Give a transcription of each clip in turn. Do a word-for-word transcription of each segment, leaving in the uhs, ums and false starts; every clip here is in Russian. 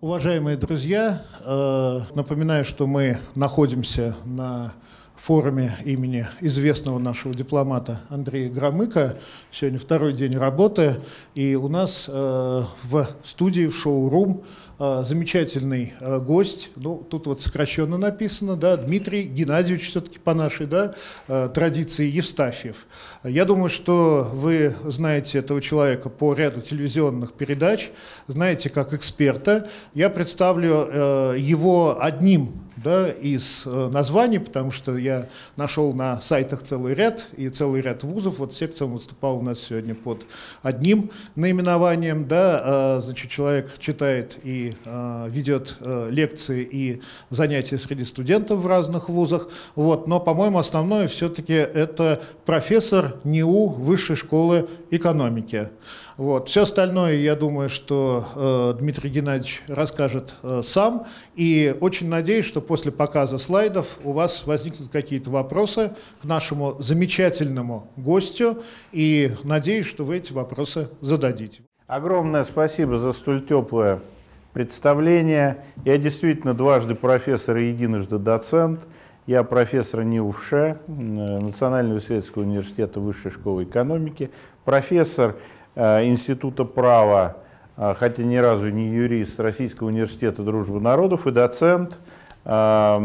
Уважаемые друзья, напоминаю, что мы находимся на форуме имени известного нашего дипломата Андрея Громыка. Сегодня второй день работы, и у нас в студии, в шоу-рум, замечательный гость, ну, тут вот сокращенно написано, да, Дмитрий Геннадьевич, все-таки по нашей, да, традиции, Евстафьев. Я думаю, что вы знаете этого человека по ряду телевизионных передач, знаете как эксперта. Я представлю его одним, да, из названий, потому что я нашел на сайтах целый ряд, и целый ряд вузов. Вот секция выступала у нас сегодня под одним наименованием. Да, значит, человек читает и а, ведет а, лекции и занятия среди студентов в разных вузах. Вот. Но, по-моему, основное все-таки это профессор НИУ Высшей школы экономики. Вот. Все остальное, я думаю, что э, Дмитрий Геннадьевич расскажет э, сам. И очень надеюсь, что после показа слайдов у вас возникнут какие-то вопросы к нашему замечательному гостю. И надеюсь, что вы эти вопросы зададите. Огромное спасибо за столь теплое представление. Я действительно дважды профессор и единожды доцент. Я профессор НИУ ВШЭ, Национального исследовательского университета Высшей школы экономики, профессор Института права, хотя ни разу не юрист, Российского университета дружбы народов и доцент в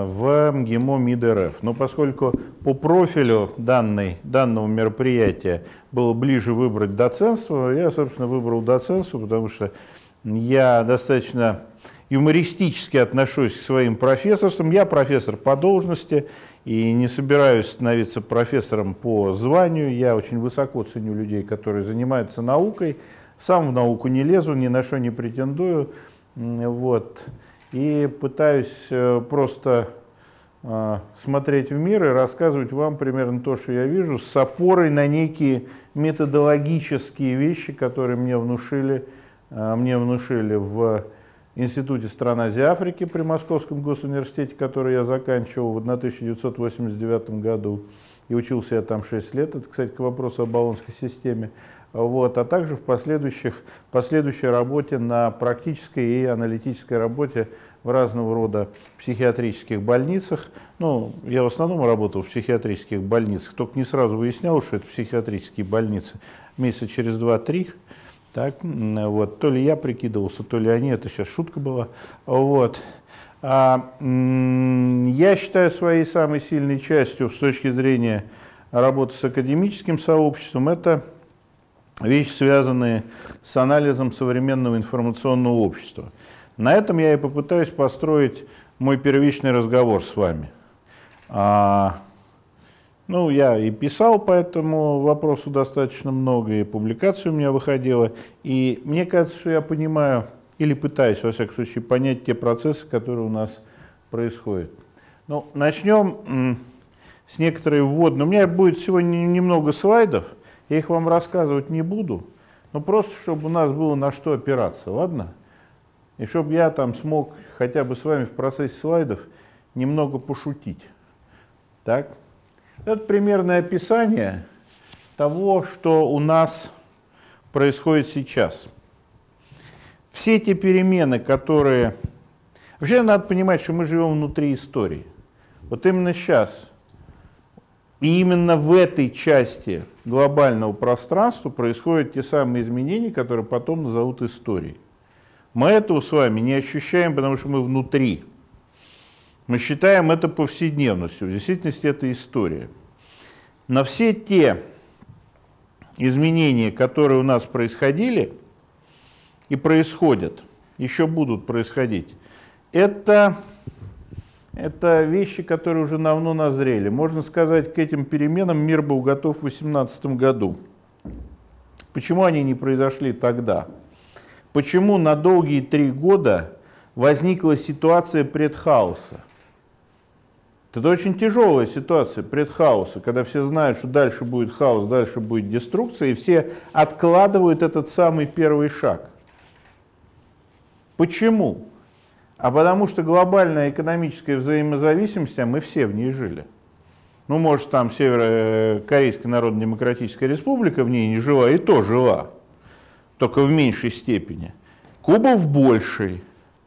МГИМО МИД РФ. Но поскольку по профилю данной, данного мероприятия было ближе выбрать доцентство, я, собственно, выбрал доцентство, потому что я достаточно юмористически отношусь к своим профессорствам. Я профессор по должности и не собираюсь становиться профессором по званию. Я очень высоко ценю людей, которые занимаются наукой. Сам в науку не лезу, ни на что не претендую. Вот. И пытаюсь просто смотреть в мир и рассказывать вам примерно то, что я вижу, с опорой на некие методологические вещи, которые мне внушили, мне внушили в Институте стран Азии и Африки при Московском госуниверситете, который я заканчивал в тысяча девятьсот восемьдесят девятом году, и учился я там шесть лет, это, кстати, к вопросу о Болонской системе, вот, а также в последующих, последующей работе на практической и аналитической работе в разного рода психиатрических больницах. Ну, я в основном работал в психиатрических больницах, только не сразу выяснял, что это психиатрические больницы, месяца через два-три. Так, вот, то ли я прикидывался, то ли они, это сейчас шутка была. Вот. А, я считаю своей самой сильной частью с точки зрения работы с академическим сообществом, это вещи, связанные с анализом современного информационного общества. На этом я и попытаюсь построить мой первичный разговор с вами. А, Ну, я и писал по этому вопросу достаточно много, и публикаций у меня выходило. И мне кажется, что я понимаю, или пытаюсь, во всяком случае, понять те процессы, которые у нас происходят. Ну, начнем с некоторой вводной. У меня будет сегодня немного слайдов, я их вам рассказывать не буду, но просто, чтобы у нас было на что опираться, ладно? И чтобы я там смог хотя бы с вами в процессе слайдов немного пошутить. Так? Это примерное описание того, что у нас происходит сейчас. Все те перемены, которые... Вообще надо понимать, что мы живем внутри истории. Вот именно сейчас и именно в этой части глобального пространства происходят те самые изменения, которые потом назовут историей. Мы этого с вами не ощущаем, потому что мы внутри. Мы считаем это повседневностью, в действительности это история. Но все те изменения, которые у нас происходили и происходят, еще будут происходить, это, это вещи, которые уже давно назрели. Можно сказать, к этим переменам мир был готов в две тысячи восемнадцатом году. Почему они не произошли тогда? Почему на долгие три года возникла ситуация предхаоса? Это очень тяжелая ситуация предхаоса, когда все знают, что дальше будет хаос, дальше будет деструкция, и все откладывают этот самый первый шаг. Почему? А потому что глобальная экономическая взаимозависимость, а мы все в ней жили. Ну, может, там Северокорейская Народно-Демократическая Республика в ней не жила, и то жила, только в меньшей степени. Куба в большей.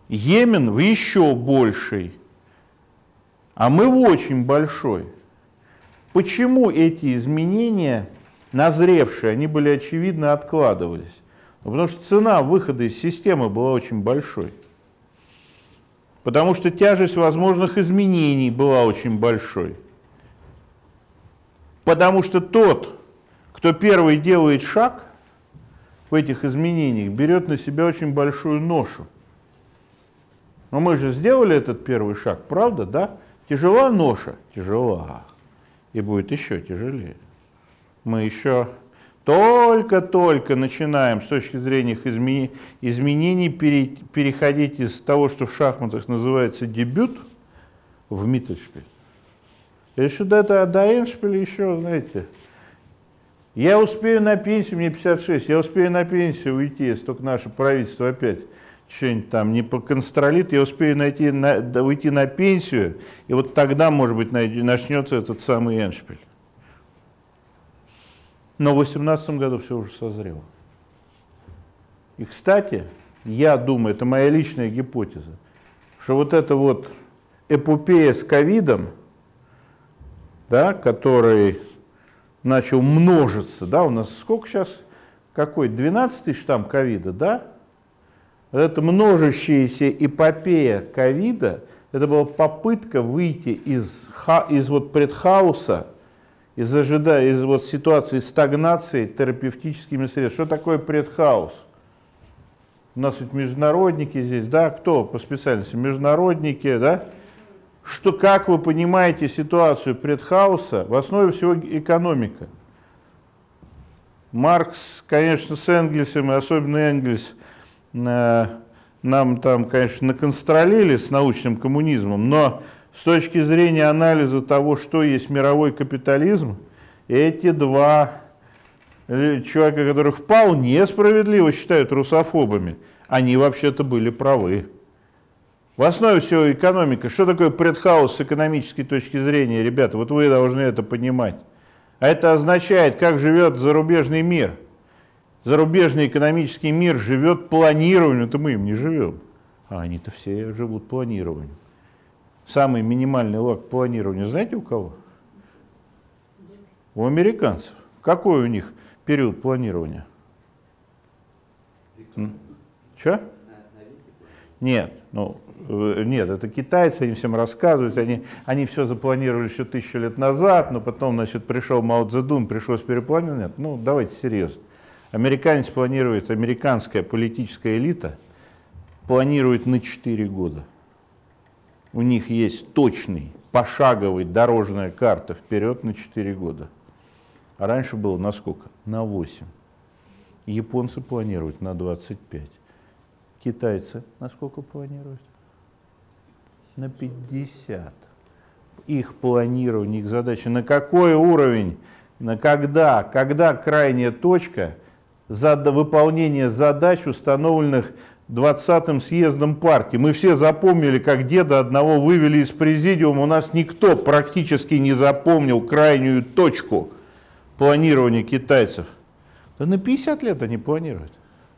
Йемен в еще большей, а мы в очень большой. Почему эти изменения, назревшие, они были очевидно откладывались? Ну, потому что цена выхода из системы была очень большой. Потому что тяжесть возможных изменений была очень большой. Потому что тот, кто первый делает шаг в этих изменениях, берет на себя очень большую ношу. Но мы же сделали этот первый шаг, правда, да? Тяжела ноша? Тяжела. И будет еще тяжелее. Мы еще только-только начинаем с точки зрения их изменений, изменений пере, переходить из того, что в шахматах называется дебют, в Миттельшпиль. И еще до, до, до эндшпиля еще, знаете, я успею на пенсию, мне пятьдесят шесть, я успею на пенсию уйти, если только наше правительство опять что-нибудь там не поконстролит, я успею найти, на, да, уйти на пенсию, и вот тогда, может быть, начнется этот самый эндшпиль. Но в две тысячи восемнадцатом году все уже созрело. И, кстати, я думаю, это моя личная гипотеза, что вот эта вот эпопея с ковидом, да, который начал множиться, да, у нас сколько сейчас, какой, двенадцатый штамм ковида, да? Это множащаяся эпопея ковида, это была попытка выйти из, из вот предхауса, из, ожидания, из вот ситуации стагнации терапевтическими средствами. Что такое предхаус? У нас ведь международники здесь, да, кто по специальности? Международники, да? Что, как вы понимаете ситуацию предхауса? В основе всего экономика. Маркс, конечно, с Энгельсом, и особенно Энгельс, э, нам там, конечно, наконстролили с научным коммунизмом, но с точки зрения анализа того, что есть мировой капитализм, эти два человека, которых вполне справедливо считают русофобами, они вообще-то были правы. В основе всего экономика. Что такое предхаус с экономической точки зрения, ребята? Вот вы должны это понимать. А это означает, как живет зарубежный мир. Зарубежный экономический мир живет планированием, это мы им не живем. А они-то все живут планированием. Самый минимальный лак планирования знаете у кого? У американцев. Какой у них период планирования? Что? Нет, ну, нет, это китайцы, они всем рассказывают, они, они все запланировали еще тысячу лет назад, но потом, значит, пришел Мао Цзэдун, пришлось перепланировать. Нет, ну, давайте серьезно. Американец планирует, американская политическая элита планирует на четыре года. У них есть точный, пошаговый, дорожная карта вперед на четыре года. А раньше было на сколько? На восемь. Японцы планируют на двадцать пять. Китайцы на сколько планируют? На пятьдесят. Их планирование, их задача. На какой уровень, на когда, когда крайняя точка за выполнение задач, установленных двадцатым съездом партии. Мы все запомнили, как деда одного вывели из президиума. У нас никто практически не запомнил крайнюю точку планирования китайцев. Да на пятьдесят лет они планируют.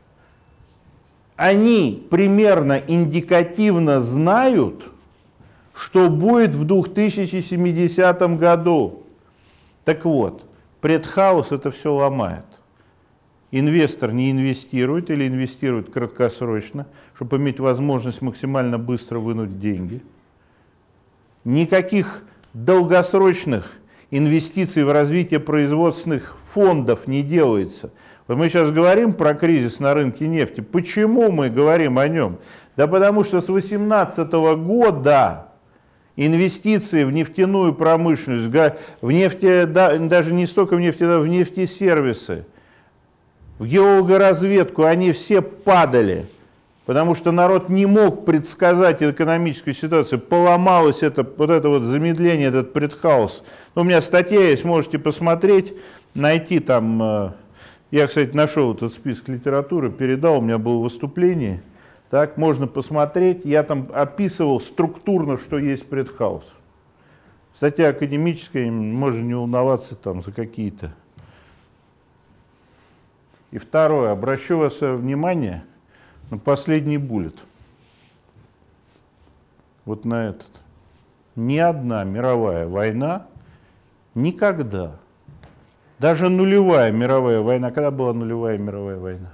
Они примерно индикативно знают, что будет в две тысячи семидесятом году. Так вот, предхаус это все ломает. Инвестор не инвестирует или инвестирует краткосрочно, чтобы иметь возможность максимально быстро вынуть деньги. Никаких долгосрочных инвестиций в развитие производственных фондов не делается. Вот мы сейчас говорим про кризис на рынке нефти. Почему мы говорим о нем? Да потому что с две тысячи восемнадцатого года инвестиции в нефтяную промышленность, в нефте, даже не столько в нефти, в нефтесервисы, в геологоразведку, они все падали, потому что народ не мог предсказать экономическую ситуацию. Поломалось это, вот это вот замедление, этот предхаус. Ну, у меня статья есть, можете посмотреть, найти там. Я, кстати, нашел этот список литературы, передал, у меня было выступление. Так, можно посмотреть. Я там описывал структурно, что есть предхаус. Статья академическая, можно не волноваться там за какие-то. И второе, обращу ваше внимание на последний буллет. вот на этот. Ни одна мировая война никогда, даже нулевая мировая война, когда была нулевая мировая война?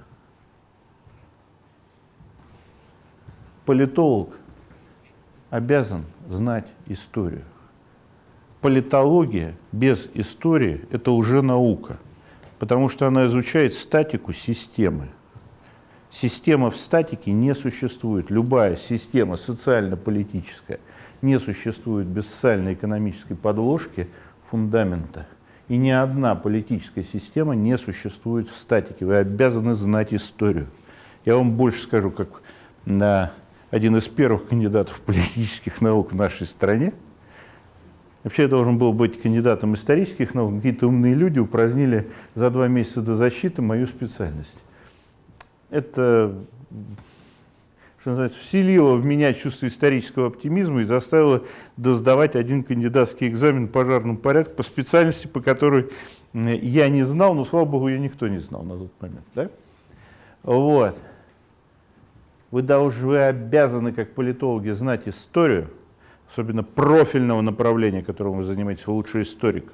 Политолог обязан знать историю. Политология без истории – это уже наука, потому что она изучает статику системы. Система в статике не существует. Любая система социально-политическая не существует без социально-экономической подложки фундамента. И ни одна политическая система не существует в статике. Вы обязаны знать историю. Я вам больше скажу, как на один из первых кандидатов политических наук в нашей стране. Вообще я должен был быть кандидатом исторических наук. Какие-то умные люди упразднили за два месяца до защиты мою специальность. Это, что называется, вселило в меня чувство исторического оптимизма и заставило досдавать один кандидатский экзамен в пожарном порядке по специальности, по которой я не знал, но, слава богу, ее никто не знал на тот момент. Да? Вот. Вы должны, вы обязаны, как политологи, знать историю, особенно профильного направления, которым вы занимаетесь, лучше историков.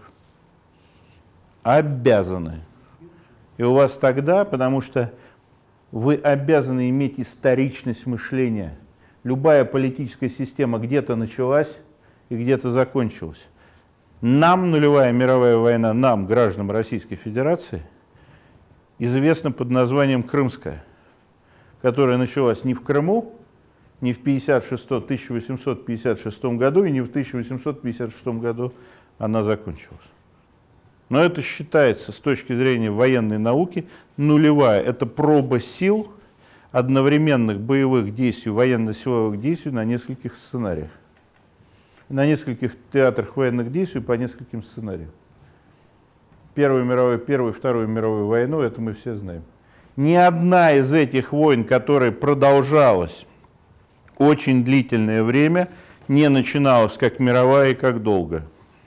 Обязаны. И у вас тогда, потому что вы обязаны иметь историчность мышления. Любая политическая система где-то началась и где-то закончилась. Нам нулевая мировая война, нам, гражданам Российской Федерации, известна под названием Крымская, которая началась не в Крыму, не в тысяча восемьсот пятьдесят шестом году и не в тысяча восемьсот пятьдесят шестом году она закончилась. Но это считается с точки зрения военной науки нулевая. Это проба сил одновременных боевых действий, военно-силовых действий на нескольких сценариях. На нескольких театрах военных действий по нескольким сценариям. Первую мировую, Первую и Вторую мировую войну, это мы все знаем. Ни одна из этих войн, которая продолжалась очень длительное время, не начиналась как мировая и как долго.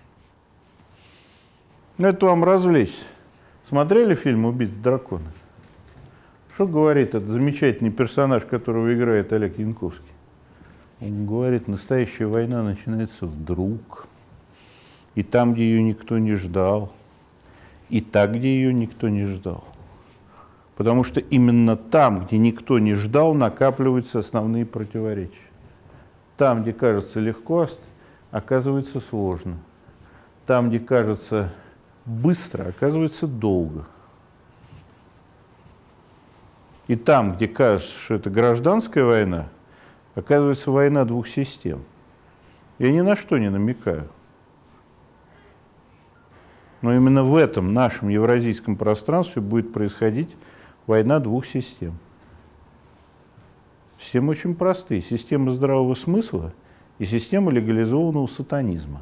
Это вам развлечься. Смотрели фильм «Убить дракона»? Что говорит этот замечательный персонаж, которого играет Олег Янковский? Он говорит, настоящая война начинается вдруг, и там, где ее никто не ждал, и так, где ее никто не ждал. Потому что именно там, где никто не ждал, накапливаются основные противоречия. Там, где кажется легко, оказывается сложно. Там, где кажется быстро, оказывается долго. И там, где кажется, что это гражданская война, оказывается война двух систем. Я ни на что не намекаю. Но именно в этом нашем евразийском пространстве будет происходить война двух систем. Системы очень простые. Система здравого смысла и система легализованного сатанизма.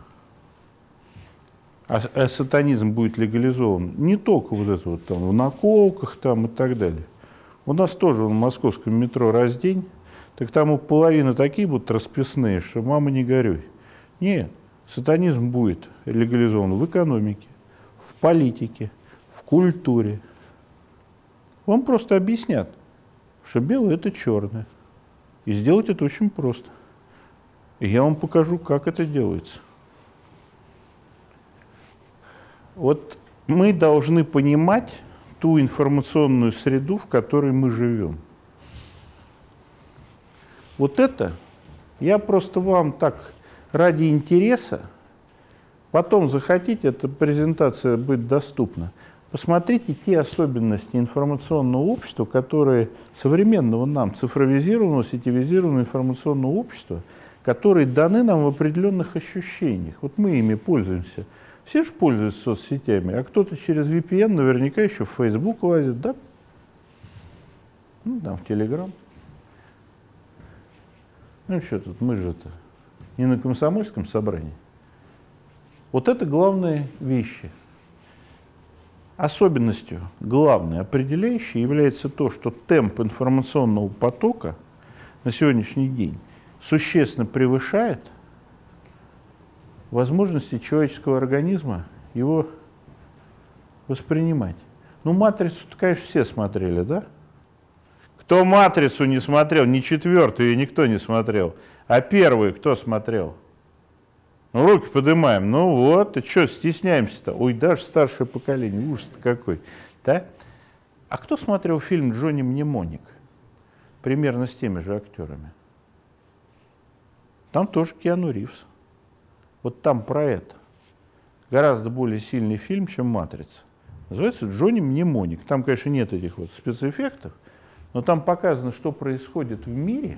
А, а сатанизм будет легализован не только вот это вот там в наколках там и так далее. У нас тоже в московском метро «Раздень», так там у половины такие будут расписные, что мама не горюй. Нет, сатанизм будет легализован в экономике, в политике, в культуре. Вам просто объяснят, что белое – это черное. И сделать это очень просто. И я вам покажу, как это делается. Вот мы должны понимать ту информационную среду, в которой мы живем. Вот это я просто вам так ради интереса, потом захотите, эта презентация будет доступна. Посмотрите те особенности информационного общества, которые современного нам, цифровизированного, сетевизированного информационного общества, которые даны нам в определенных ощущениях. Вот мы ими пользуемся. Все же пользуются соцсетями, а кто-то через ви пи эн наверняка еще в Facebook лазит, да? Ну, там, в Telegram. Ну, что тут, мы же это не на комсомольском собрании. Вот это главные вещи. Особенностью, главной, определяющей является то, что темп информационного потока на сегодняшний день существенно превышает возможности человеческого организма его воспринимать. Ну, «Матрицу»-то, конечно, все смотрели, да? Кто «Матрицу» не смотрел, ни четвертую ее никто не смотрел. А первый кто смотрел? Ну, руки поднимаем. Ну вот, и что, стесняемся-то? Ой, даже старшее поколение, ужас-то какой. Да? А кто смотрел фильм «Джонни Мнемоник»? Примерно с теми же актерами. Там тоже Киану Ривз. Вот там про это. Гораздо более сильный фильм, чем «Матрица». Называется «Джонни Мнемоник». Там, конечно, нет этих вот спецэффектов, но там показано, что происходит в мире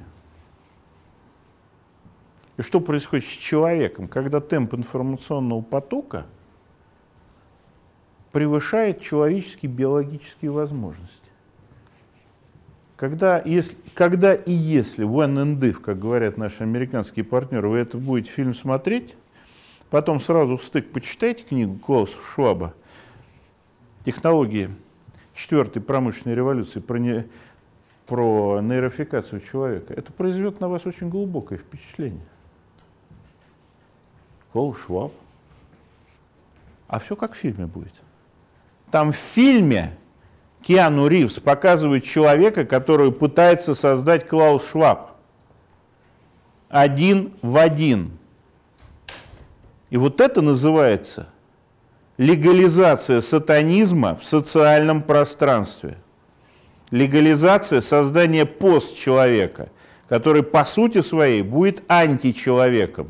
и что происходит с человеком, когда темп информационного потока превышает человеческие биологические возможности. Когда, если, когда и если, when and if, как говорят наши американские партнеры, вы это будете фильм смотреть, потом сразу в стык почитайте книгу Клауса Шваба «Технологии четвертой промышленной революции» про, не, про нейрофикацию человека, это произведет на вас очень глубокое впечатление. Клаус Шваб. А все как в фильме будет. Там в фильме Киану Ривз показывает человека, который пытается создать Клаус Шваб. Один в один. И вот это называется легализация сатанизма в социальном пространстве. Легализация создания постчеловека, который по сути своей будет античеловеком.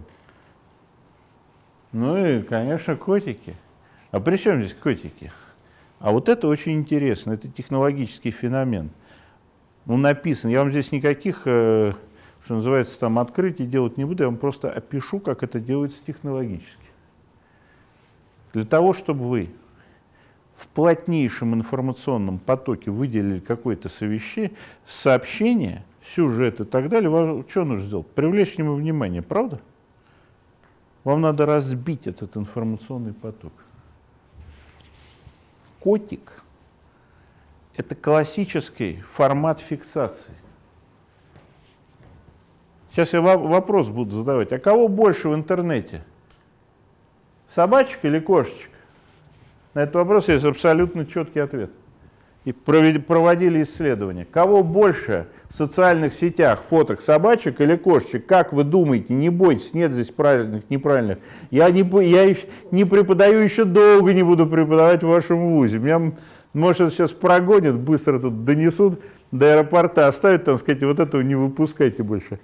Ну и, конечно, котики. А при чем здесь котики? А вот это очень интересно, это технологический феномен. Ну, написано, я вам здесь никаких, э, что называется, там открытий делать не буду, я вам просто опишу, как это делается технологически. Для того, чтобы вы в плотнейшем информационном потоке выделили какое-то сообщение, сюжет и так далее, вам что нужно сделать? Привлечь к нему внимание, правда? Вам надо разбить этот информационный поток. Котик – это классический формат фиксации. Сейчас я вопрос буду задавать. А кого больше в интернете? Собачек или кошечек? На этот вопрос есть абсолютно четкий ответ. И проводили исследования. Кого больше в социальных сетях фоток собачек или кошечек? Как вы думаете? Не бойтесь, нет здесь правильных, неправильных. Я не, я не преподаю, еще долго не буду преподавать в вашем вузе. Меня, может, сейчас прогонят, быстро тут донесут до аэропорта, оставят, там, сказать, вот этого не выпускайте больше.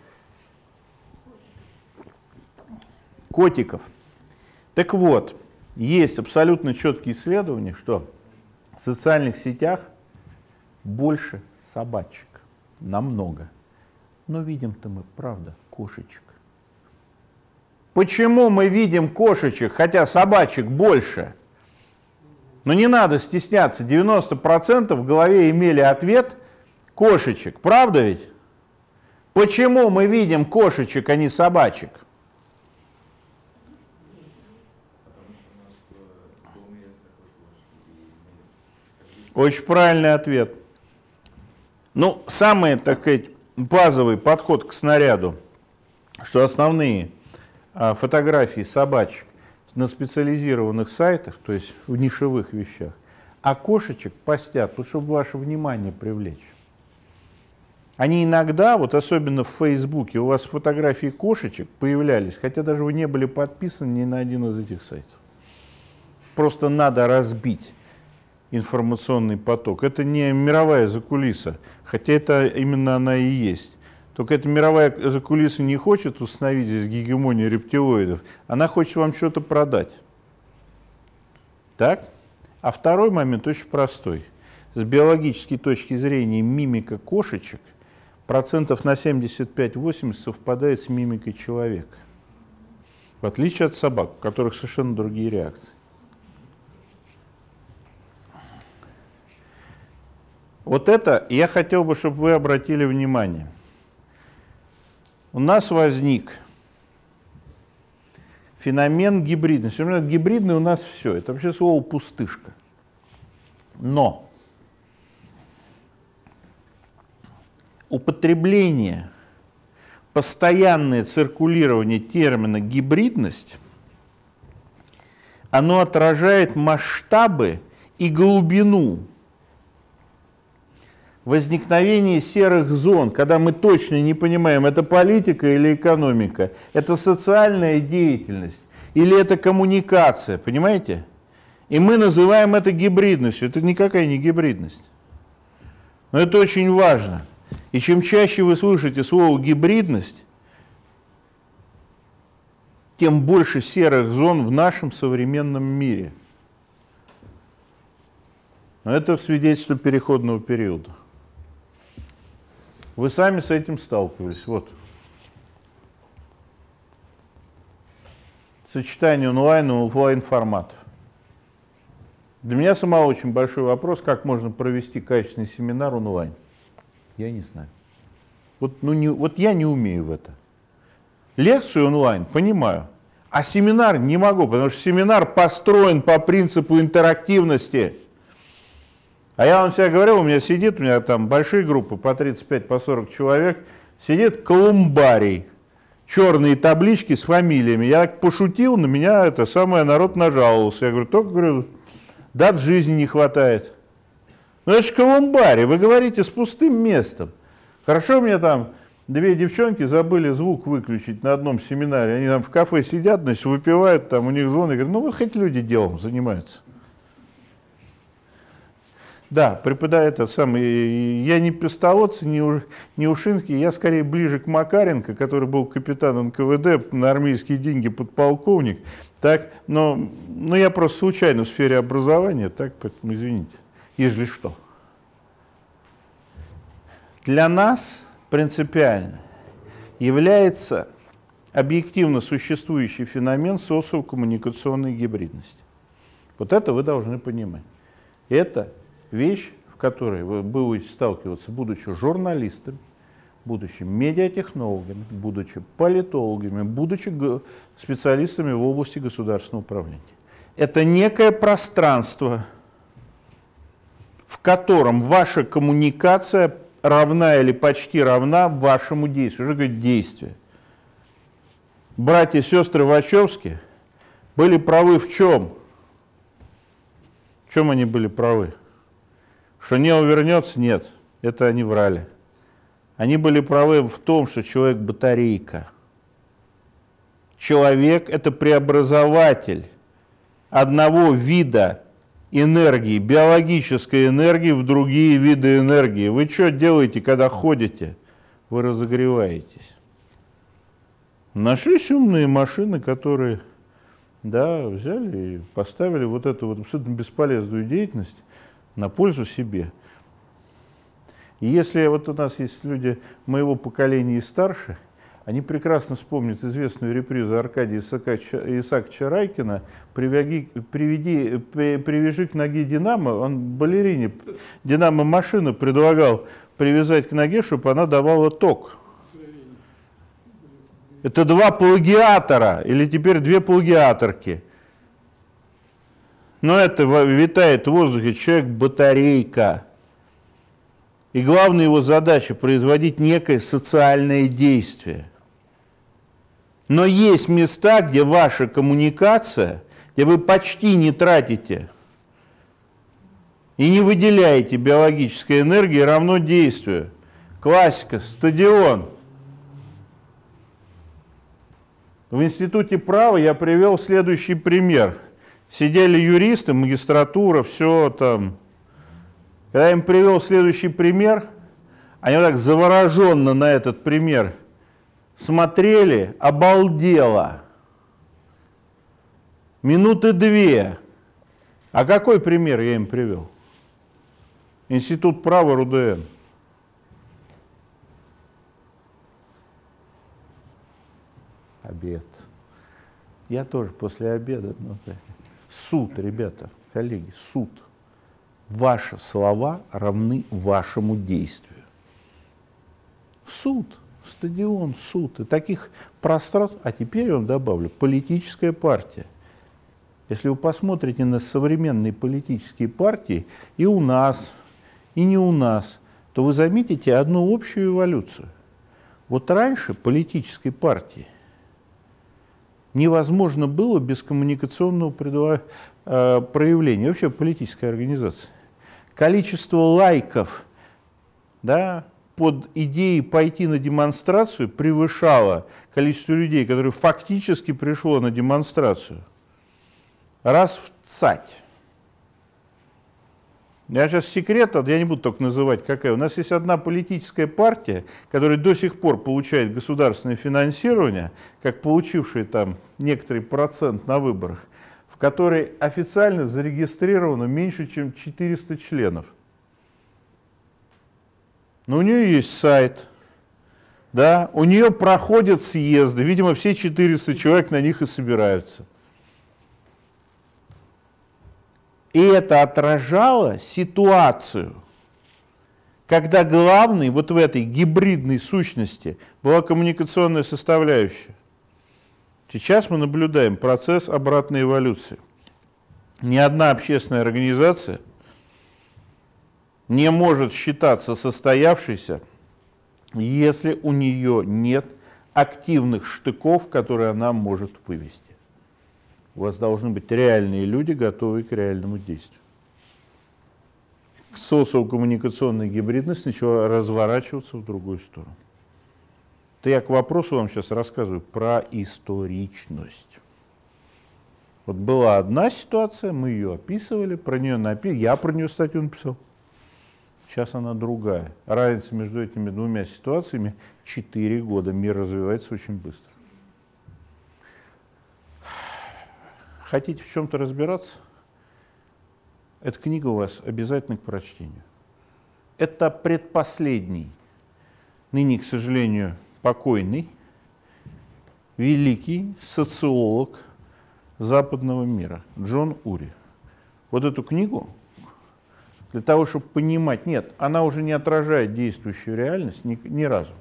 Котиков. Так вот, есть абсолютно четкие исследования, что в социальных сетях больше собачек, намного. Но видим-то мы, правда, кошечек. Почему мы видим кошечек, хотя собачек больше? Но не надо стесняться, девяносто процентов в голове имели ответ кошечек, правда ведь? Почему мы видим кошечек, а не собачек? Очень правильный ответ. Ну, самый, так сказать, базовый подход к снаряду, что основные а, фотографии собачек на специализированных сайтах, то есть в нишевых вещах, а кошечек постят, вот, чтобы ваше внимание привлечь. Они иногда, вот особенно в Фейсбуке, у вас фотографии кошечек появлялись, хотя даже вы не были подписаны ни на один из этих сайтов. Просто надо разбить информационный поток. Это не мировая закулиса, хотя это именно она и есть. Только эта мировая закулиса не хочет установить здесь гегемонию рептилоидов, она хочет вам что-то продать. Так? А второй момент очень простой. С биологической точки зрения мимика кошечек процентов на семьдесят пять — восемьдесят совпадает с мимикой человека. В отличие от собак, у которых совершенно другие реакции. Вот это я хотел бы, чтобы вы обратили внимание. У нас возник феномен гибридности. Гибридный у нас все. Это вообще слово пустышка. Но употребление, постоянное циркулирование термина гибридность, оно отражает масштабы и глубину возникновение серых зон, когда мы точно не понимаем, это политика или экономика, это социальная деятельность или это коммуникация, понимаете? И мы называем это гибридностью. Это никакая не гибридность. Но это очень важно. И чем чаще вы слышите слово «гибридность», тем больше серых зон в нашем современном мире. Но это свидетельство переходного периода. Вы сами с этим сталкивались. Вот. Сочетание онлайн и офлайн форматов. Для меня самого очень большой вопрос, как можно провести качественный семинар онлайн. Я не знаю. Вот, ну, не, вот я не умею в это. Лекцию онлайн понимаю, а семинар не могу, потому что семинар построен по принципу интерактивности. А я вам всегда говорил, у меня сидит, у меня там большие группы, по тридцать пять, по сорок человек, сидит колумбарий, черные таблички с фамилиями. Я пошутил, на меня это самое народ нажаловался. Я говорю, только, говорю, дат жизни не хватает. Ну это же колумбарий, вы говорите с пустым местом. Хорошо, у меня там две девчонки забыли звук выключить на одном семинаре. Они там в кафе сидят, значит, выпивают, там у них звон. Я говорю, ну вы хоть люди делом занимаются. Да, преподаю это самый. Я не Пестолоцкий, не, не Ушинский, я скорее ближе к Макаренко, который был капитан эн ка вэ дэ, на армейские деньги подполковник. Так, но, но я просто случайно в сфере образования, так, поэтому извините, ежели что. Для нас принципиально является объективно существующий феномен социокоммуникационной гибридности. Вот это вы должны понимать. Это вещь, в которой вы будете сталкиваться, будучи журналистами, будучи медиатехнологами, будучи политологами, будучи специалистами в области государственного управления. Это некое пространство, в котором ваша коммуникация равна или почти равна вашему действию. Что говорит действие? Братья и сестры Вачовски были правы в чем? В чем они были правы? Что Нео вернется? Нет, это они врали. Они были правы в том, что человек батарейка. Человек – это преобразователь одного вида энергии, биологической энергии в другие виды энергии. Вы что делаете, когда ходите? Вы разогреваетесь. Нашлись умные машины, которые, да, взяли и поставили вот эту вот абсолютно бесполезную деятельность на пользу себе. И если вот у нас есть люди моего поколения и старше, они прекрасно вспомнят известную репризу Аркадия Исааковича Райкина «Приведи, приведи, привяжи к ноге Динамо». Он балерине Динамо-машину предлагал привязать к ноге, чтобы она давала ток. Это два плагиатора, или теперь две плагиаторки. Но это витает в воздухе человек-батарейка. И главная его задача – производить некое социальное действие. Но есть места, где ваша коммуникация, где вы почти не тратите и не выделяете биологической энергии, равно действию. Классика, стадион. В институте права я привел следующий пример. Сидели юристы, магистратура, все там. Когда я им привел следующий пример, они вот так завороженно на этот пример смотрели, обалдело. Минуты две. А какой пример я им привел? Институт права РУДН. Обед. Я тоже после обеда. Ну, суд, ребята, коллеги, суд. Ваши слова равны вашему действию. Суд, стадион, суд. И таких пространств, а теперь я вам добавлю, политическая партия. Если вы посмотрите на современные политические партии, и у нас, и не у нас, то вы заметите одну общую эволюцию. Вот раньше политической партии невозможно было без коммуникационного проявления, вообще политической организации. Количество лайков да, под идеей пойти на демонстрацию превышало количество людей, которые фактически пришло на демонстрацию, раз в цать. Я сейчас секрет, я не буду только называть, какая. У нас есть одна политическая партия, которая до сих пор получает государственное финансирование, как получившая там некоторый процент на выборах, в которой официально зарегистрировано меньше, чем четыреста членов. Но у нее есть сайт, да, у нее проходят съезды, видимо, все четыреста человек на них и собираются. И это отражало ситуацию, когда главной вот в этой гибридной сущности была коммуникационная составляющая. Сейчас мы наблюдаем процесс обратной эволюции. Ни одна общественная организация не может считаться состоявшейся, если у нее нет активных штыков, которые она может вывести. У вас должны быть реальные люди, готовые к реальному действию. Социокоммуникационная гибридность начала разворачиваться в другую сторону. Это я к вопросу вам сейчас рассказываю про историчность. Вот была одна ситуация, мы ее описывали, про нее напи- я про нее статью написал. Сейчас она другая. Разница между этими двумя ситуациями четыре года. Мир развивается очень быстро. Хотите в чем-то разбираться? Эта книга у вас обязательно к прочтению. Это предпоследний, ныне, к сожалению, покойный, великий социолог западного мира Джон Ури. Вот эту книгу, для того, чтобы понимать, нет, она уже не отражает действующую реальность ни, ни разу.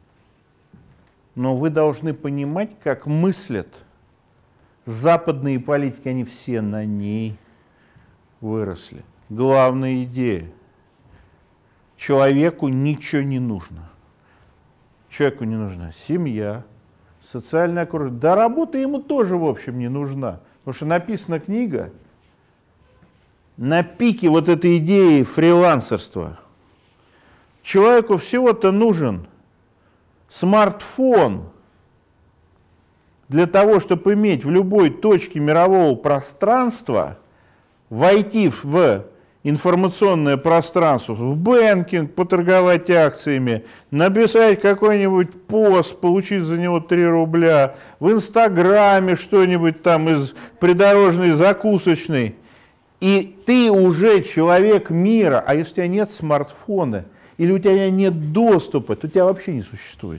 Но вы должны понимать, как мыслят западные политики, они все на ней выросли. Главная идея. Человеку ничего не нужно. Человеку не нужна семья, социальное окружение. Да работа ему тоже, в общем, не нужна. Потому что написана книга на пике вот этой идеи фрилансерства. Человеку всего-то нужен смартфон для того, чтобы иметь в любой точке мирового пространства, войти в информационное пространство, в бэнкинг, поторговать акциями, написать какой-нибудь пост, получить за него три рубля, в Инстаграме что-нибудь там из придорожной закусочной. И ты уже человек мира, а если у тебя нет смартфона, или у тебя нет доступа, то тебя вообще не существует.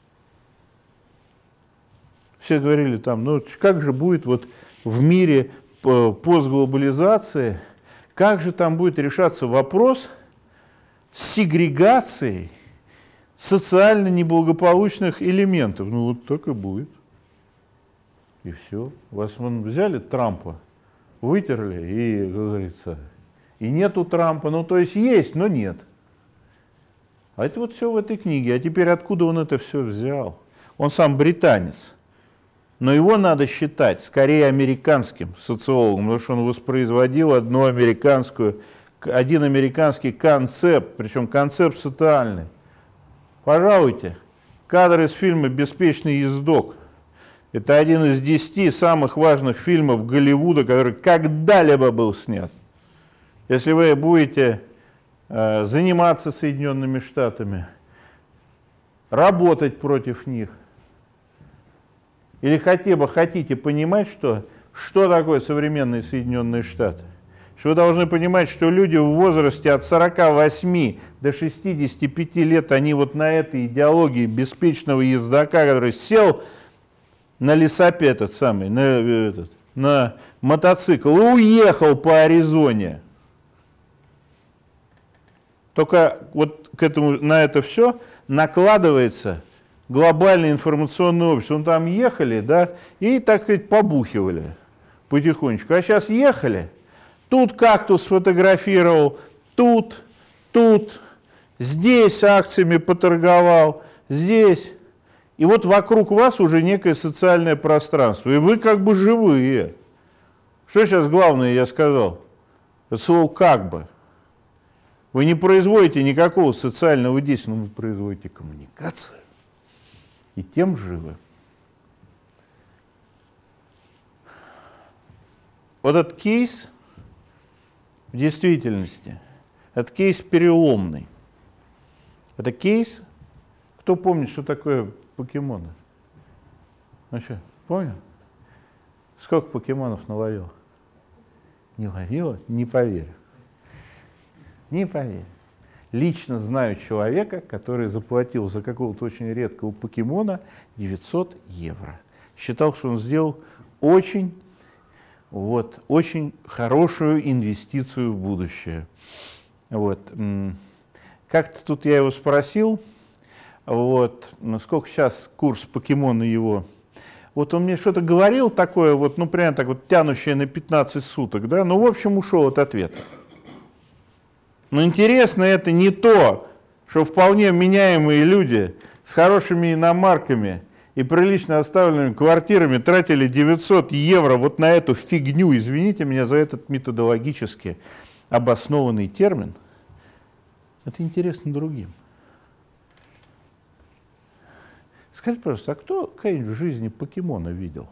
Все говорили там, ну как же будет вот в мире постглобализации, как же там будет решаться вопрос с сегрегацией социально неблагополучных элементов? Ну вот так и будет. И все. Вас вон взяли Трампа, вытерли, и, как говорится, и нету Трампа. Ну то есть есть, но нет. А это вот все в этой книге. А теперь откуда он это все взял? Он сам британец. Но его надо считать скорее американским социологом, потому что он воспроизводил одну американскую, один американский концепт, причем концепт социальный. Пожалуйте, кадр из фильма «Беспечный ездок». Это один из десяти самых важных фильмов Голливуда, который когда-либо был снят. Если вы будете э, заниматься Соединенными Штатами, работать против них, или хотя бы хотите понимать, что, что такое современные Соединенные Штаты, что вы должны понимать, что люди в возрасте от сорока восьми до шестидесяти пяти лет, они вот на этой идеологии беспечного ездока, который сел на лесопед этот самый, на, этот, на мотоцикл и уехал по Аризоне. Только вот к этому, на это все накладывается глобальное информационное общество. Ну, там ехали, да, и, так сказать, побухивали потихонечку. А сейчас ехали, тут кактус сфотографировал, тут, тут, здесь акциями поторговал, здесь. И вот вокруг вас уже некое социальное пространство, и вы как бы живые. Что сейчас главное я сказал? Это слово «как бы». Вы не производите никакого социального действия, но вы производите коммуникацию. И тем живы. Вот этот кейс в действительности, это кейс переломный. Это кейс, кто помнит, что такое покемоны? Ну что, помню? Сколько покемонов наловил? Не ловила? Не поверю. Не поверю. Лично знаю человека, который заплатил за какого-то очень редкого покемона девятьсот евро. Считал, что он сделал очень, вот, очень хорошую инвестицию в будущее. Вот. Как-то тут я его спросил, вот, сколько сейчас курс покемона его. Вот он мне что-то говорил такое, вот, ну, прям так вот, тянущее на пятнадцать суток, да, ну, в общем, ушел от ответа. Но интересно это не то, что вполне меняемые люди с хорошими иномарками и прилично оставленными квартирами тратили девятьсот евро вот на эту фигню, извините меня за этот методологически обоснованный термин. Это интересно другим. Скажите, пожалуйста, а кто когда-нибудь в жизни покемона видел?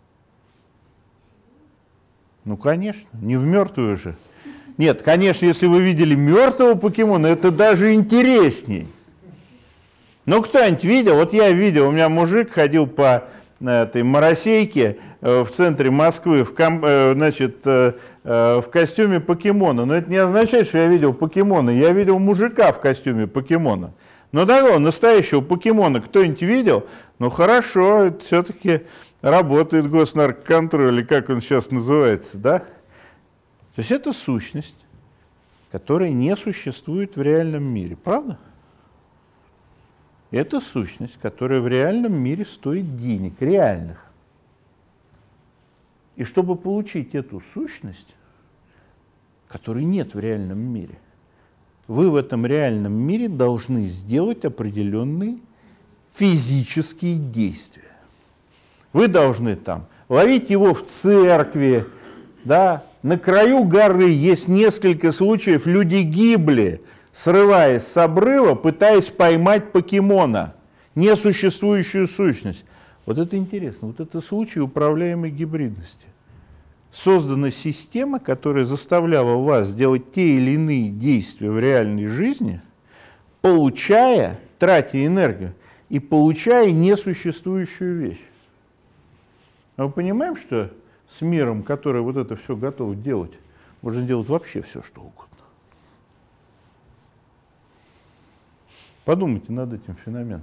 Ну, конечно, не в мертвую же. Нет, конечно, если вы видели мертвого покемона, это даже интересней. Ну, кто-нибудь видел? Вот я видел, у меня мужик ходил по этой Моросейке в центре Москвы в, ком, значит, в костюме покемона. Но это не означает, что я видел покемона. Я видел мужика в костюме покемона. Но такого настоящего покемона кто-нибудь видел? Ну хорошо, все-таки работает госнаркоконтроль, или как он сейчас называется, да? То есть это сущность, которая не существует в реальном мире, правда? Это сущность, которая в реальном мире стоит денег, реальных. И чтобы получить эту сущность, которой нет в реальном мире, вы в этом реальном мире должны сделать определенные физические действия. Вы должны там ловить его в церкви, да? На краю горы есть несколько случаев, люди гибли, срываясь с обрыва, пытаясь поймать покемона, несуществующую сущность. Вот это интересно, вот это случай управляемой гибридности. Создана система, которая заставляла вас делать те или иные действия в реальной жизни, получая, тратя энергию и получая несуществующую вещь. А мы понимаем, что с миром, который вот это все готов делать, можно делать вообще все, что угодно. Подумайте над этим феноменом.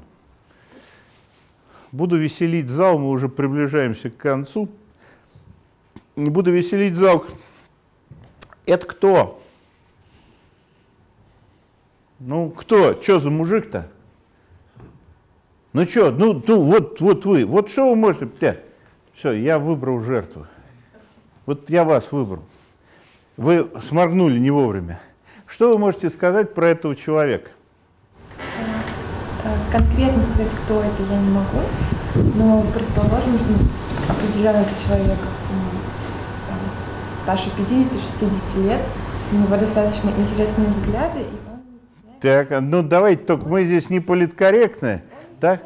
Буду веселить зал, мы уже приближаемся к концу. Буду веселить зал. Это кто? Ну, кто? Что за мужик-то? Ну что, ну, ну вот, вот вы, вот что вы можете... Все, я выбрал жертву. Вот я вас выбрал. Вы сморгнули не вовремя. Что вы можете сказать про этого человека? Конкретно сказать, кто это, я не могу. Но предположим, что определенный человек там, старше пятидесяти-шестидесяти лет, у него достаточно интересные взгляды, и он не стесняется. Так, ну давайте, только мы здесь не политкорректны. Так?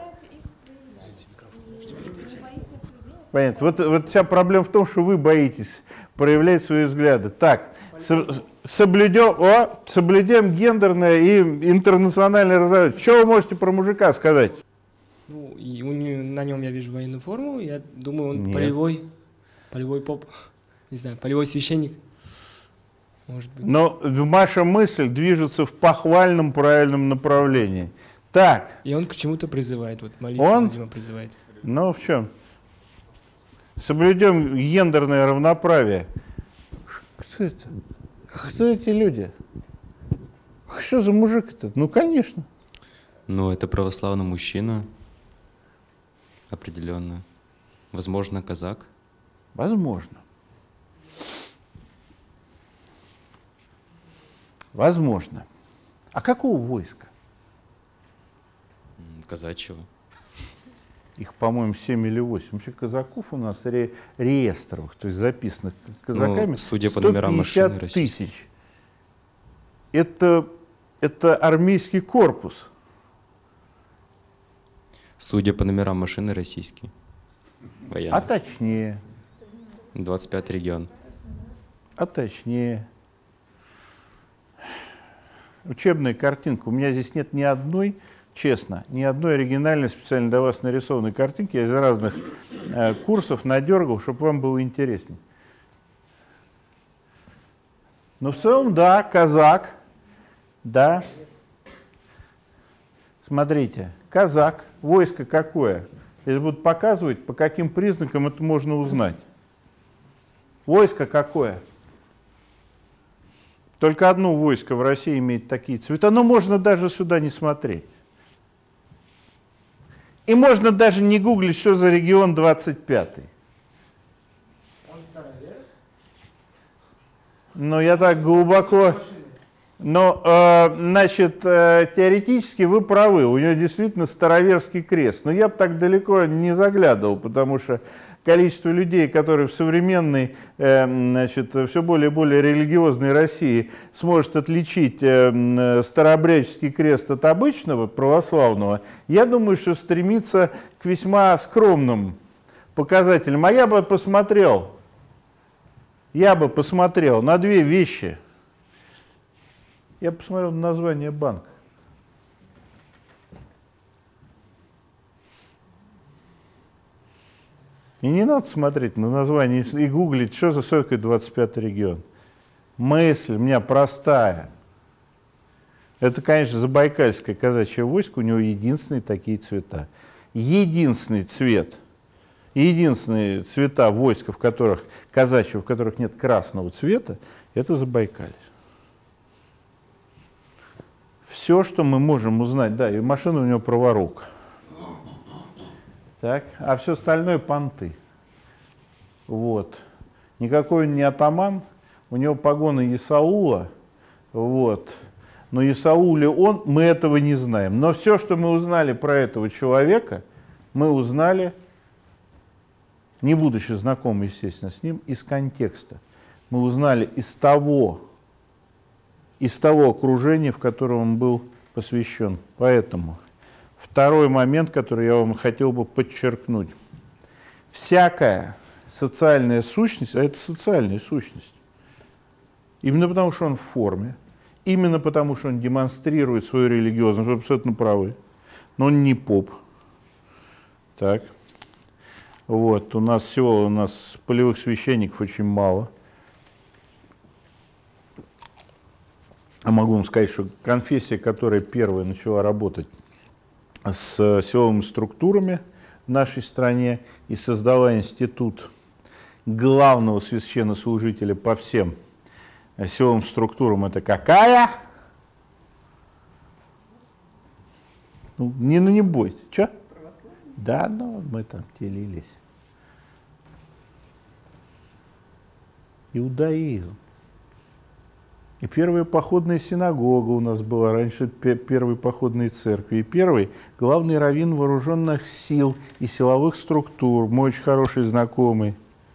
Понятно. Вот, вот вся проблема в том, что вы боитесь проявлять свои взгляды. Так, соблюдем, о, соблюдем гендерное и интернациональное разнообразие. Что вы можете про мужика сказать? Ну, и у него, на нем я вижу военную форму, я думаю, он Нет. полевой, полевой поп, не знаю, полевой священник, может быть. Но ваша мысль движется в похвальном правильном направлении. Так. И он к чему-то призывает, вот молиться, Он? видимо, призывает. Ну, в чем? Соблюдем гендерное равноправие. Кто это? Кто эти люди? Что за мужик этот? Ну, конечно. Ну, это православный мужчина. Определенно. Возможно, казак. Возможно. Возможно. А какого войска? Казачьего. Их, по-моему, семь или восемь. Вообще казаков у нас ре реестровых, то есть записанных казаками, ну, судя по номерам машины тысяч. Это это армейский корпус. Судя по номерам машины, российский. Военный. А точнее. двадцать пятый регион. А точнее. Учебная картинка. У меня здесь нет ни одной, честно, ни одной оригинальной, специально для вас нарисованной картинки. Я из разных э, курсов надергал, чтобы вам было интереснее. Но в целом, да, казак, да. Смотрите, казак, войско какое? Если будут показывать, по каким признакам это можно узнать. Войско какое? Только одно войско в России имеет такие цвета, но можно даже сюда не смотреть. И можно даже не гуглить, что за регион двадцать пятый. Но я так глубоко... Но, э, значит, э, теоретически вы правы, у него действительно староверский крест. Но я бы так далеко не заглядывал, потому что количество людей, которые в современной, э, значит, все более и более религиозной России сможет отличить э, старообрядческий крест от обычного православного, я думаю, что стремится к весьма скромным показателям. А я бы посмотрел, я бы посмотрел на две вещи. Я посмотрел на название банка. И не надо смотреть на название и гуглить, что за такое двадцать пятый регион. Мысль у меня простая. Это, конечно, забайкальское казачье войско, у него единственные такие цвета. Единственный цвет, единственные цвета войска, в которых, казачьего, в которых нет красного цвета, это Забайкалье. Все, что мы можем узнать, да, и машина у него праворук. Так, а все остальное понты. Вот. Никакой он не атаман, у него погоны Исаула, вот. Но Исаул ли он, мы этого не знаем. Но все, что мы узнали про этого человека, мы узнали, не будучи знакомы, естественно, с ним, из контекста. Мы узнали из того, из того окружения, в котором он был посвящен. Поэтому второй момент, который я вам хотел бы подчеркнуть. Всякая социальная сущность, а это социальная сущность, именно потому, что он в форме, именно потому, что он демонстрирует свою религиозность, вы абсолютно правы, но он не поп. Так. Вот, у нас всего, у нас полевых священников очень мало. А могу вам сказать, что конфессия, которая первая начала работать с силовыми структурами в нашей стране и создала институт главного священнослужителя по всем силовым структурам, это какая? Ну, не, ну не бойся. Че? Да, ну мы там телились. Иудаизм. И первая походная синагога у нас была раньше первой походной церкви. И первый главный раввин вооруженных сил и силовых структур, мой очень хороший знакомый,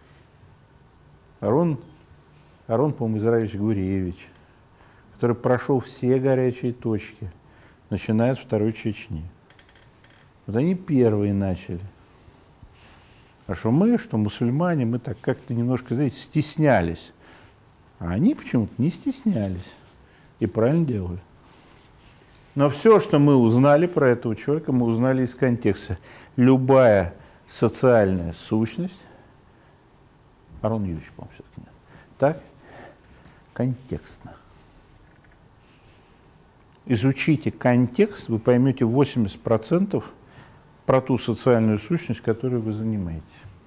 Арон, Арон, по-моему, Израилевич Гуревич, который прошел все горячие точки, начиная с Второй Чечни. Вот они первые начали. А что мы, что мусульмане, мы так как-то немножко, знаете, стеснялись. А они почему-то не стеснялись и правильно делали. Но все, что мы узнали про этого человека, мы узнали из контекста. Любая социальная сущность, Арон Юрьевич, по-моему, все-таки нет, так, контекстно. Изучите контекст, вы поймете восемьдесят процентов про ту социальную сущность, которую вы занимаетесь.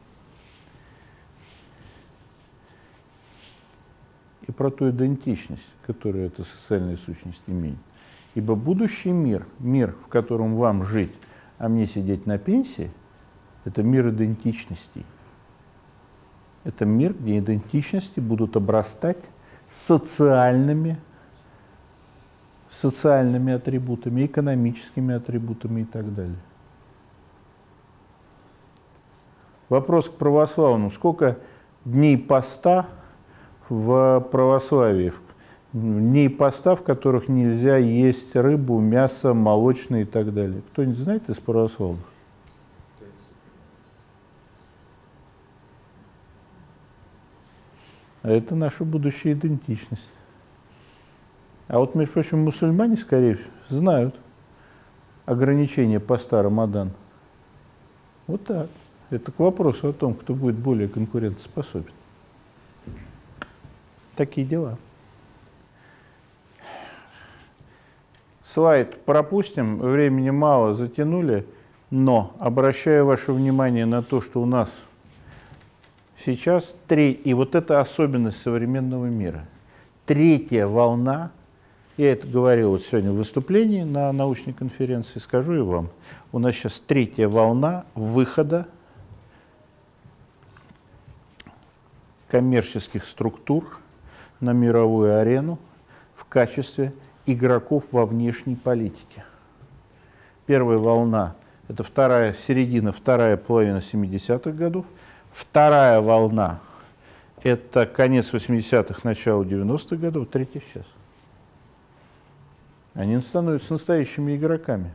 И про ту идентичность, которую эта социальная сущность имеет. Ибо будущий мир, мир, в котором вам жить, а мне сидеть на пенсии, это мир идентичностей. Это мир, где идентичности будут обрастать социальными, социальными атрибутами, экономическими атрибутами и так далее. Вопрос к православному. Сколько дней поста в православии? дней поста, в которых нельзя есть рыбу, мясо, молочное и так далее. Кто-нибудь знает из православных? А это наша будущая идентичность. А вот, между прочим, мусульмане, скорее всего, знают ограничения поста Рамадан. Вот так. Это к вопросу о том, кто будет более конкурентоспособен. Такие дела. Слайд пропустим, времени мало, затянули, но обращаю ваше внимание на то, что у нас сейчас, три, и вот это особенность современного мира, третья волна, я это говорил вот сегодня в выступлении на научной конференции, скажу и вам, у нас сейчас третья волна выхода коммерческих структур на мировую арену в качестве игроков во внешней политике. Первая волна – это вторая, середина, вторая половина семидесятых годов. Вторая волна – это конец восьмидесятых, начало девяностых годов. Третья сейчас. Они становятся настоящими игроками.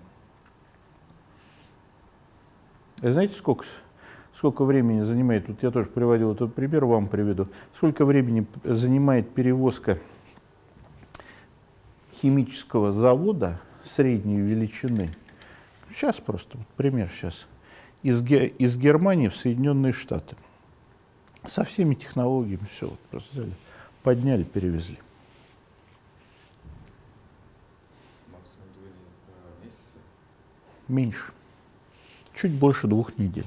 И знаете, сколько, сколько времени занимает, вот я тоже приводил этот пример, вам приведу, сколько времени занимает перевозка химического завода средней величины, сейчас просто, вот пример сейчас, из, из Германии в Соединенные Штаты. Со всеми технологиями все, вот просто взяли, подняли, перевезли. Максимум два месяца? Меньше. Чуть больше двух недель.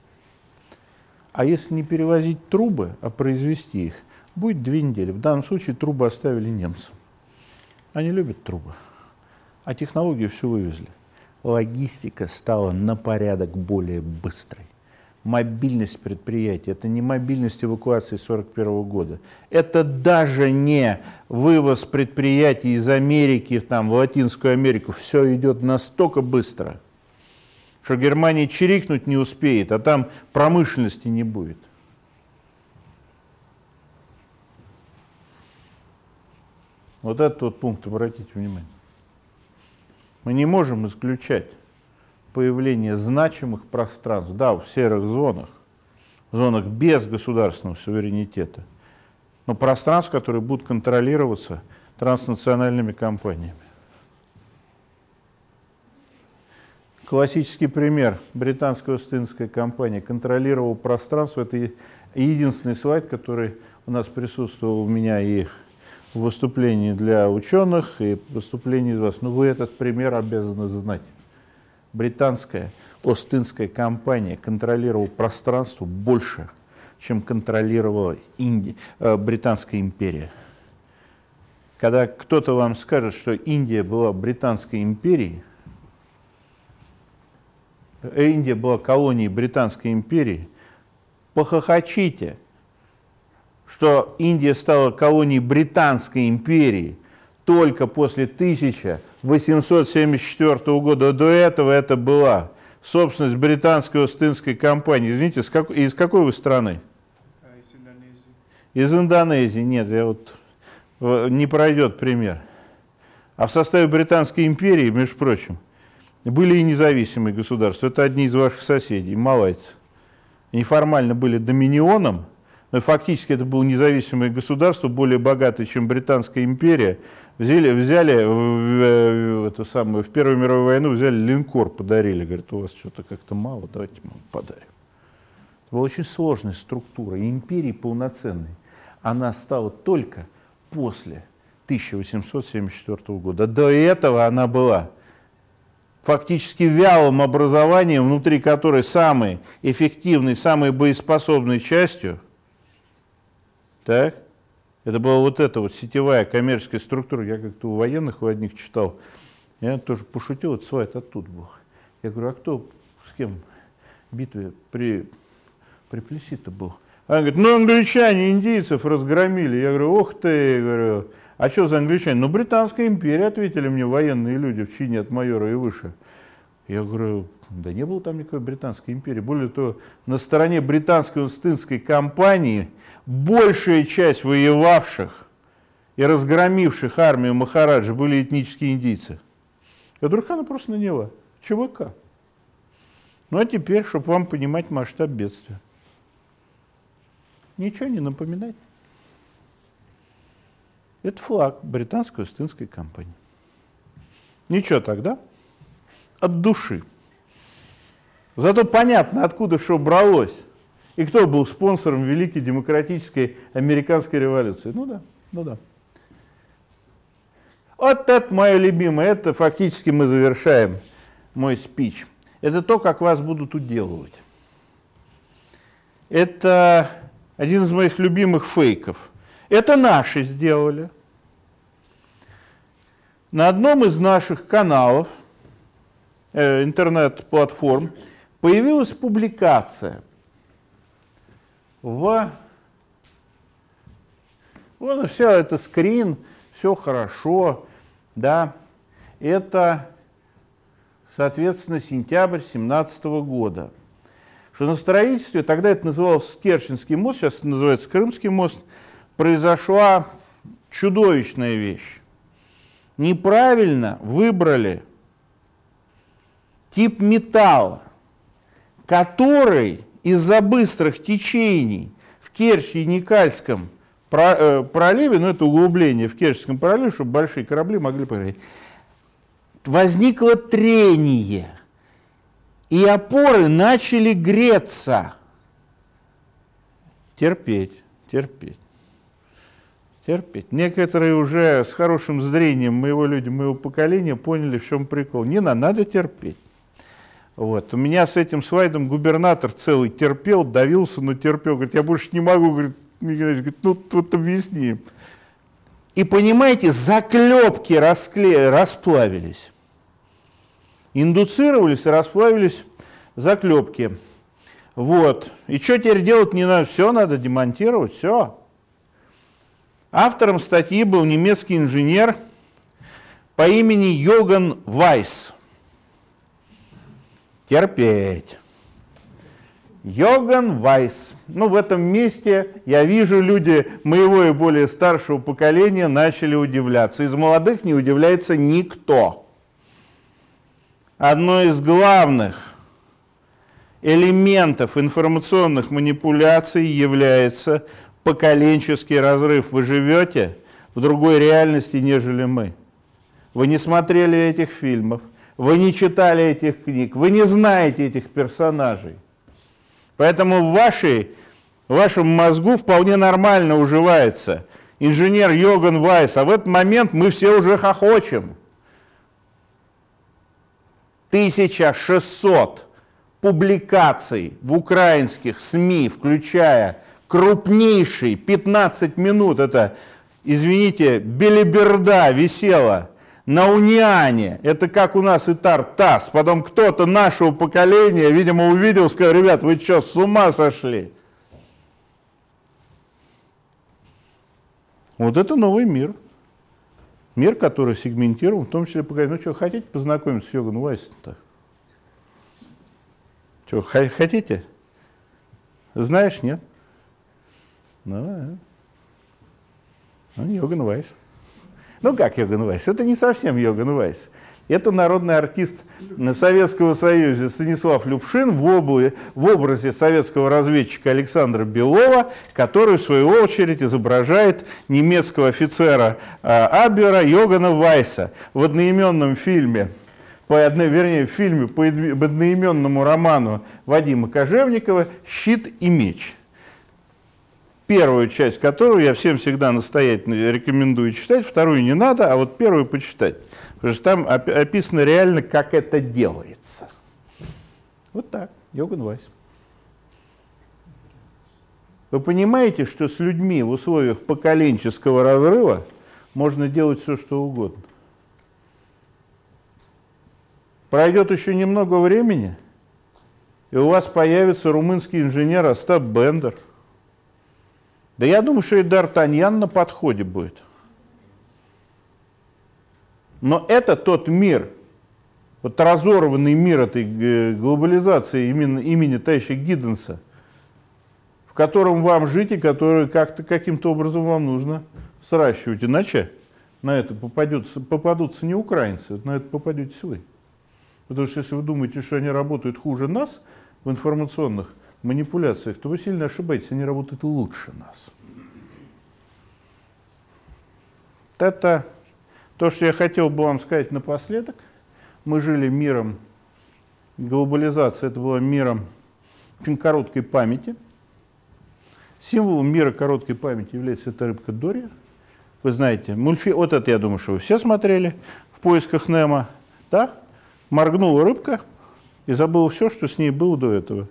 А если не перевозить трубы, а произвести их, будет две недели. В данном случае трубы оставили немцам. Они любят трубы, а технологию все вывезли. Логистика стала на порядок более быстрой. Мобильность предприятий – это не мобильность эвакуации сорок первого года. Это даже не вывоз предприятий из Америки там, в Латинскую Америку. Все идет настолько быстро, что Германия чирикнуть не успеет, а там промышленности не будет. Вот этот вот пункт, обратите внимание. Мы не можем исключать появление значимых пространств, да, в серых зонах, зонах без государственного суверенитета, но пространств, которые будут контролироваться транснациональными компаниями. Классический пример. Британская Остинская компания контролировала пространство. Это единственный слайд, который у нас присутствовал у меня и в выступлении для ученых, и в выступлении из вас. Но вы этот пример обязаны знать. Британская Остинская компания контролировала пространство больше, чем контролировала Инди... Британская империя. Когда кто-то вам скажет, что Индия была Британской империей, Индия была колонией Британской империи, похохочите, что Индия стала колонией Британской империи только после тысяча восемьсот семьдесят четвёртого года. До этого это была собственность Британской Остинской компании. Извините, из какой, из какой вы страны? Из Индонезии. Из Индонезии. Нет, я вот, не пройдет пример. А в составе Британской империи, между прочим, были и независимые государства. Это одни из ваших соседей, малайцы. Они формально были доминионом, но фактически это было независимое государство, более богатое, чем Британская империя. Взяли, взяли в, в, эту самую, в Первую мировую войну, взяли линкор, подарили. Говорят, у вас что-то как-то мало, давайте мы подарим. Это была очень сложная структура. И империи полноценной она стала только после тысяча восемьсот семьдесят четвёртого года. До этого она была фактически вялым образованием, внутри которой самой эффективной, самой боеспособной частью, так, это была вот эта вот сетевая коммерческая структура. Я как-то у военных, у одних читал, я тоже пошутил, этот слайд оттуда был. Я говорю, а кто с кем в битве при, при Плесси-то был? Она говорит, ну англичане индийцев разгромили. Я говорю, ох ты, я говорю, а что за англичане? Ну Британская империя, ответили мне военные люди в чине от майора и выше. Я говорю, да не было там никакой Британской империи. Более того, на стороне Британской Остинской компании большая часть воевавших и разгромивших армию Махараджи были этнические индийцы? А Дурхана просто наняла. ЧВК. Ну а теперь, чтобы вам понимать масштаб бедствия. Ничего не напоминать. Это флаг британской Ост-Индской компании. Ничего тогда. От души. Зато понятно, откуда что бралось. И кто был спонсором Великой демократической американской революции. Ну да, ну да. Вот это мое любимое. Это фактически мы завершаем мой спич. Это то, как вас будут уделывать. Это один из моих любимых фейков. Это наши сделали. На одном из наших каналов, э, интернет-платформ, появилась публикация в... Вот все это скрин, все хорошо, да. Это, соответственно, сентябрь две тысячи семнадцатого года. Что на строительстве, тогда это назывался Керченский мост, сейчас это называется Крымский мост, произошла чудовищная вещь. Неправильно выбрали тип металла, который из-за быстрых течений в Керчи-Никольском проливе, ну это углубление в Керченском проливе, чтобы большие корабли могли проехать, возникло трение, и опоры начали греться. Терпеть, терпеть. Терпеть. Некоторые уже с хорошим зрением моего люди, моего поколения поняли, в чем прикол. Не надо, надо терпеть. Вот. У меня с этим слайдом губернатор целый терпел, давился, но терпел. Говорит, я больше не могу. Говорит, говорит ну тут объясни. И понимаете, заклепки раскле... расплавились. Индуцировались и расплавились заклепки. Вот. И что теперь делать не надо? Все надо демонтировать, все. Автором статьи был немецкий инженер по имени Йоган Вайс. Терпеть. Йоган Вайс. Ну, в этом месте я вижу, люди моего и более старшего поколения начали удивляться. Из молодых не удивляется никто. Одно из главных элементов информационных манипуляций является поколенческий разрыв. Вы живете в другой реальности, нежели мы. Вы не смотрели этих фильмов, вы не читали этих книг, вы не знаете этих персонажей. Поэтому в, вашей, в вашем мозгу вполне нормально уживается инженер Йоган Вайс, а в этот момент мы все уже хохочем. тысяча шестьсот публикаций в украинских СМИ, включая крупнейший, пятнадцать минут, это, извините, белиберда висела на Униане. Это как у нас Итар ТАСС. Потом кто-то нашего поколения, видимо, увидел, сказал, ребят, вы что, с ума сошли? Вот это новый мир. Мир, который сегментирован, в том числе поколение. Ну что, хотите познакомиться с Йоганом Вайсом-то? Что, хотите? Знаешь, нет? Ну, ну, Йоган Вайс. Ну, как Йоган Вайс? Это не совсем Йоган Вайс. Это народный артист Советского Союза Станислав Любшин в, обла... в образе советского разведчика Александра Белова, который, в свою очередь, изображает немецкого офицера э, Абвера Йогана Вайса в одноименном фильме, по, вернее, в фильме по одноименному роману Вадима Кожевникова «Щит и меч». Первую часть которую я всем всегда настоятельно рекомендую читать, вторую не надо, а вот первую почитать. Потому что там описано реально, как это делается. Вот так, Йоган Вайс. Вы понимаете, что с людьми в условиях поколенческого разрыва можно делать все, что угодно. Пройдет еще немного времени, и у вас появится румынский инженер Остап Бендер. Да я думаю, что и Д'Артаньян на подходе будет. Но это тот мир, вот разорванный мир этой глобализации именно, имени товарища Гидденса, в котором вам жить и который как-то каким-то образом вам нужно сращивать. Иначе на это попадется, попадутся не украинцы, на это попадетесь вы. Потому что если вы думаете, что они работают хуже нас в информационных манипуляциях, то вы сильно ошибаетесь, они работают лучше нас. Это то, что я хотел бы вам сказать напоследок. Мы жили миром глобализации, это было миром очень короткой памяти. Символом мира короткой памяти является эта рыбка Дори. Вы знаете, мультфильм, вот это, я думаю, что вы все смотрели, «В поисках Немо», да? Моргнула рыбка и забыла все, что с ней было до этого.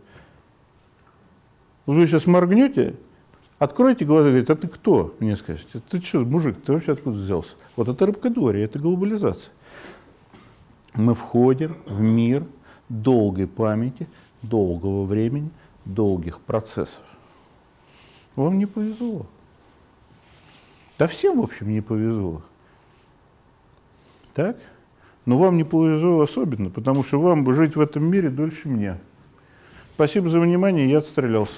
Вы сейчас моргнете, откройте глаза и говорите: а ты кто? Мне скажете: ты что, мужик, ты вообще откуда взялся? Вот это рыбка Дори, это глобализация. Мы входим в мир долгой памяти, долгого времени, долгих процессов. Вам не повезло. Да всем, в общем, не повезло. Так? Но вам не повезло особенно, потому что вам бы жить в этом мире дольше меня. Спасибо за внимание, я отстрелялся.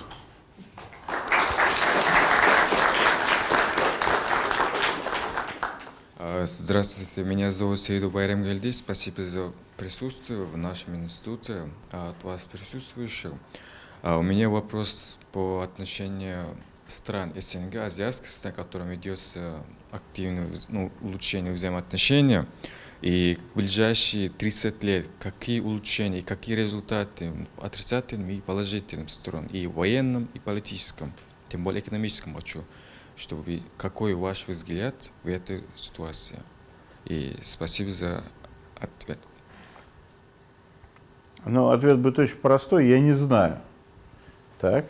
Здравствуйте, меня зовут Саиду Байрамгельди. Спасибо за присутствие в нашем институте, от вас присутствующих. У меня вопрос по отношению стран СНГ, азиатских стран, которым ведется активное, ну, улучшение взаимоотношений. И в ближайшие тридцать лет какие улучшения, какие результаты отрицательным и положительным сторон, и военным, и политическом, тем более экономическом хочу, чтобы какой ваш взгляд в этой ситуации. И спасибо за ответ. Ну, ответ будет очень простой, я не знаю. Так.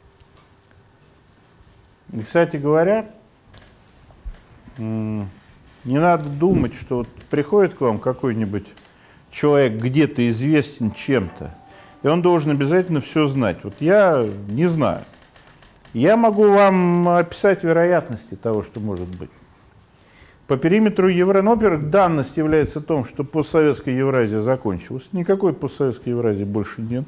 И, кстати говоря, не надо думать, что вот приходит к вам какой-нибудь человек, где-то известен чем-то, и он должен обязательно все знать. Вот я не знаю. Я могу вам описать вероятности того, что может быть. По периметру Евразии, ну, во-первых, данность является в том, что постсоветская Евразия закончилась. Никакой постсоветской Евразии больше нет.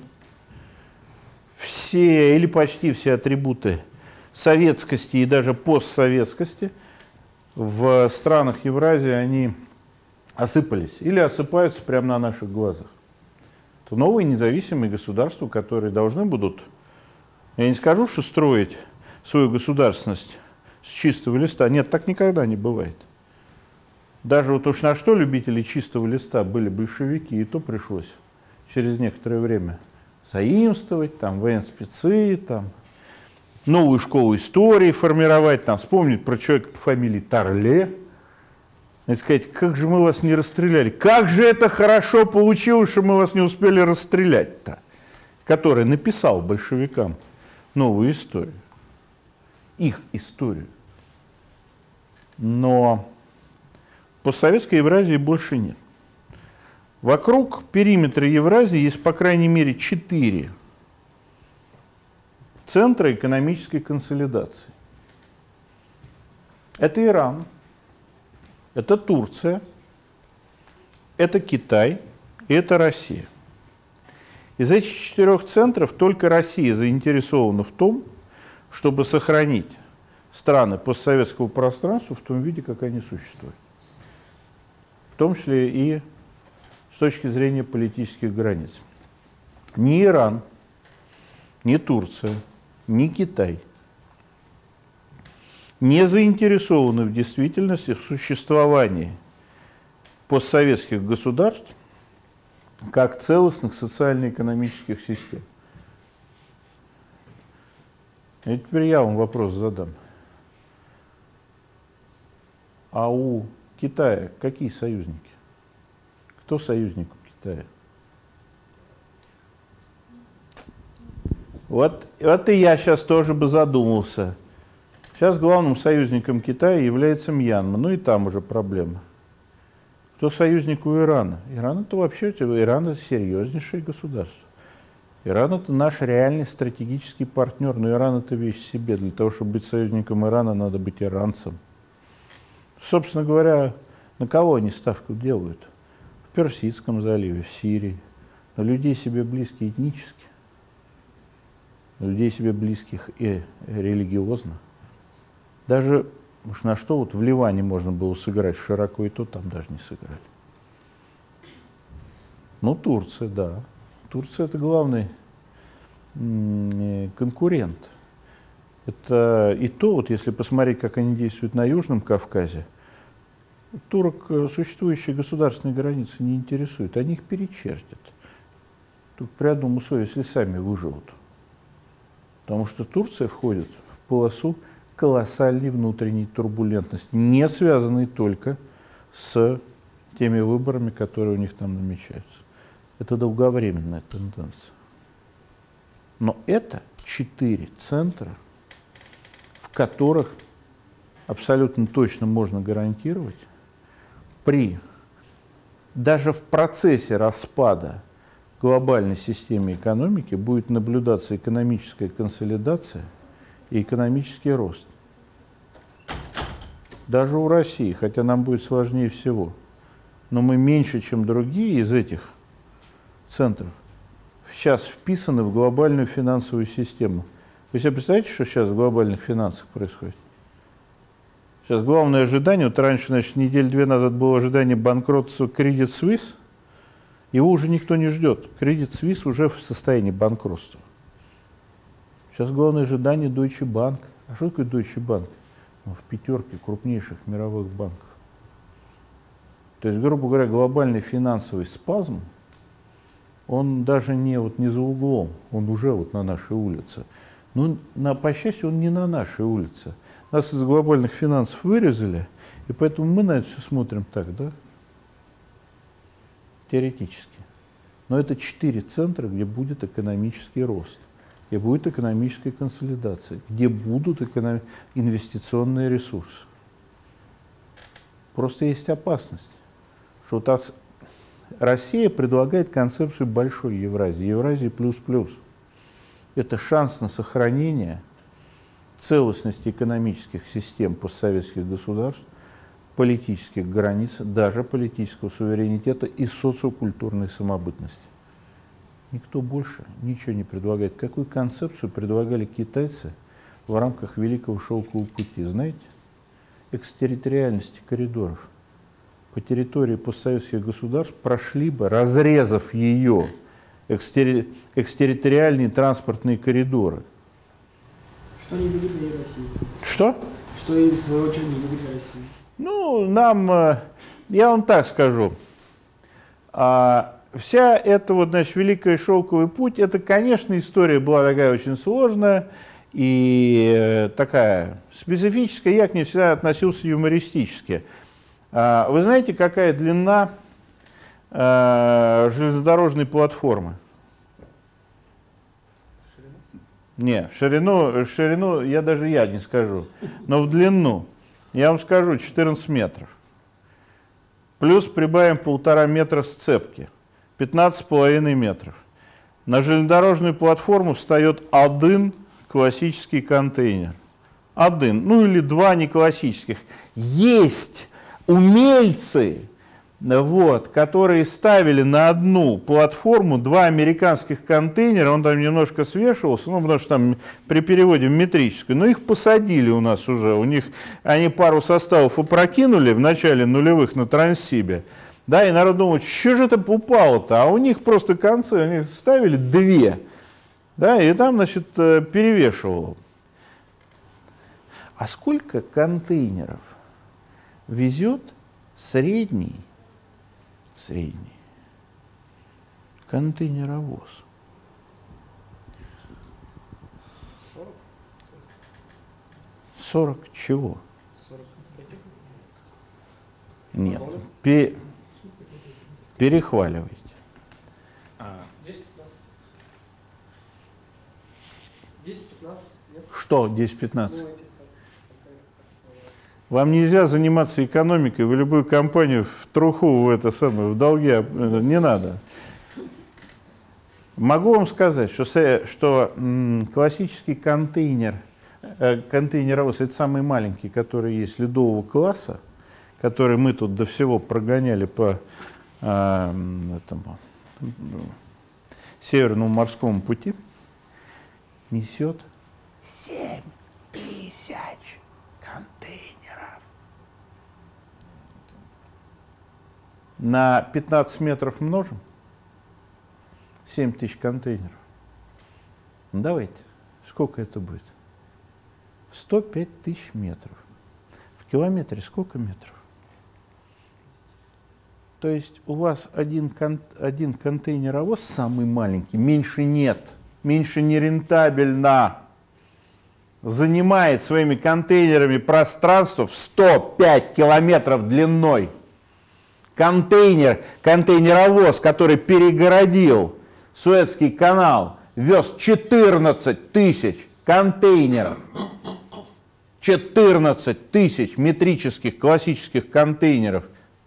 Все или почти все атрибуты советскости и даже постсоветскости в странах Евразии, они осыпались или осыпаются прямо на наших глазах. Это новые независимые государства, которые должны будут, я не скажу, что строить свою государственность с чистого листа. Нет, так никогда не бывает. Даже вот уж на что любители чистого листа были большевики, и то пришлось через некоторое время заимствовать, там, военспецы, там, новую школу истории формировать, там, вспомнить про человека по фамилии Тарле. И сказать: как же мы вас не расстреляли? Как же это хорошо получилось, что мы вас не успели расстрелять-то? Который написал большевикам новую историю. Их историю. Но постсоветской Евразии больше нет. Вокруг периметра Евразии есть, по крайней мере, четыре центра экономической консолидации. Это Иран, это Турция, это Китай и это Россия. Из этих четырех центров только Россия заинтересована в том, чтобы сохранить страны постсоветского пространства в том виде, как они существуют. В том числе и с точки зрения политических границ. Ни Иран, ни Турция, ни Китай не заинтересованы в действительности в существовании постсоветских государств как целостных социально-экономических систем. И теперь я вам вопрос задам. А у Китая какие союзники? Кто союзник у Китая? Вот, вот и я сейчас тоже бы задумался. Сейчас главным союзником Китая является Мьянма, ну и там уже проблема. Кто союзник у Ирана? Иран это вообще, Иран это серьезнейшее государство. Иран это наш реальный стратегический партнер, но Иран это вещь в себе. Для того, чтобы быть союзником Ирана, надо быть иранцем. Собственно говоря, на кого они ставку делают? В Персидском заливе, в Сирии. На людей себе близкие этнически. людей себе близких и религиозно. Даже уж на что вот в Ливане можно было сыграть широко, и то там даже не сыграли. Ну, Турция, да. Турция — это главный конкурент. Это и то, вот если посмотреть, как они действуют на Южном Кавказе, турок существующие государственные границы не интересуют, они их перечертят. Только при одном условии, если сами выживут. Потому что Турция входит в полосу колоссальной внутренней турбулентности, не связанной только с теми выборами, которые у них там намечаются. Это долговременная тенденция. Но это четыре центра, в которых абсолютно точно можно гарантировать, при даже в процессе распада глобальной системы экономики будет наблюдаться экономическая консолидация и экономический рост. Даже у России, хотя нам будет сложнее всего, но мы меньше, чем другие из этих центров, сейчас вписаны в глобальную финансовую систему. Вы себе представляете, что сейчас в глобальных финансах происходит? Сейчас главное ожидание, вот раньше, значит, неделю-две назад было ожидание банкротства Credit Suisse, его уже никто не ждет. Credit Suisse уже в состоянии банкротства. Сейчас главное ожидание Deutsche Bank. А что такое Deutsche Bank? Он в пятерке крупнейших мировых банков. То есть, грубо говоря, глобальный финансовый спазм, он даже не, вот, не за углом, он уже вот на нашей улице. Но, на, по счастью, он не на нашей улице. Нас из глобальных финансов вырезали, и поэтому мы на это все смотрим так, да? Теоретически. Но это четыре центра, где будет экономический рост, где будет экономическая консолидация, где будут эконом... инвестиционные ресурсы. Просто есть опасность, что так Россия предлагает концепцию большой Евразии, Евразии плюс-плюс. Это шанс на сохранение целостности экономических систем постсоветских государств, политических границ, даже политического суверенитета и социокультурной самобытности. Никто больше ничего не предлагает. Какую концепцию предлагали китайцы в рамках Великого Шелкового пути? Знаете? Экстерриториальности коридоров. По территории постсоветских государств прошли бы, разрезав ее, экстери... экстерриториальные транспортные коридоры. Что не выгодно России? Что? Что и в свою очередь не выгодно России? Ну, нам, я вам так скажу, вся эта вот, значит, Великий Шелковый путь, это, конечно, история была такая очень сложная и такая специфическая, я к ней всегда относился юмористически. Вы знаете, какая длина железнодорожной платформы? Не, в ширину, в ширину я даже я не скажу, но в длину. Я вам скажу, четырнадцать метров. Плюс прибавим полтора метра сцепки, пятнадцать с половиной метров. На железнодорожную платформу встает один классический контейнер. Один, ну или два неклассических. Есть умельцы, вот, которые ставили на одну платформу два американских контейнера, он там немножко свешивался, ну, потому что там при переводе в метрическую, но их посадили у нас уже, у них, они пару составов опрокинули в начале нулевых на Транссибе, да, и народ думает, что же это упало-то, а у них просто концы, они ставили две, да, и там, значит, перевешивало. А сколько контейнеров везет средний Средний контейнеровоз? сорок чего? сорок этих? Нет, пе перехваливайте. десять-пятнадцать. десять-пятнадцать, нет? Что десять-пятнадцать? Ну, эти, Вам нельзя заниматься экономикой, вы любую компанию в труху, в это самое, в долги, не надо. Могу вам сказать, что, что м, классический контейнер, э, контейнеровоз, это самый маленький, который есть, ледового класса, который мы тут до всего прогоняли по э, этому, Северному морскому пути. несет семь тысяч контейнеров. На пятнадцать метров множим. семь тысяч контейнеров. Ну, давайте. Сколько это будет? сто пять тысяч метров. В километре сколько метров? То есть у вас один, кон один контейнеровоз самый маленький, меньше нет, меньше нерентабельно, занимает своими контейнерами пространство в сто пять километров длиной. Контейнер, контейнеровоз, который перегородил Суэцкий канал, вез четырнадцать тысяч контейнеров. четырнадцать тысяч метрических классических контейнеров.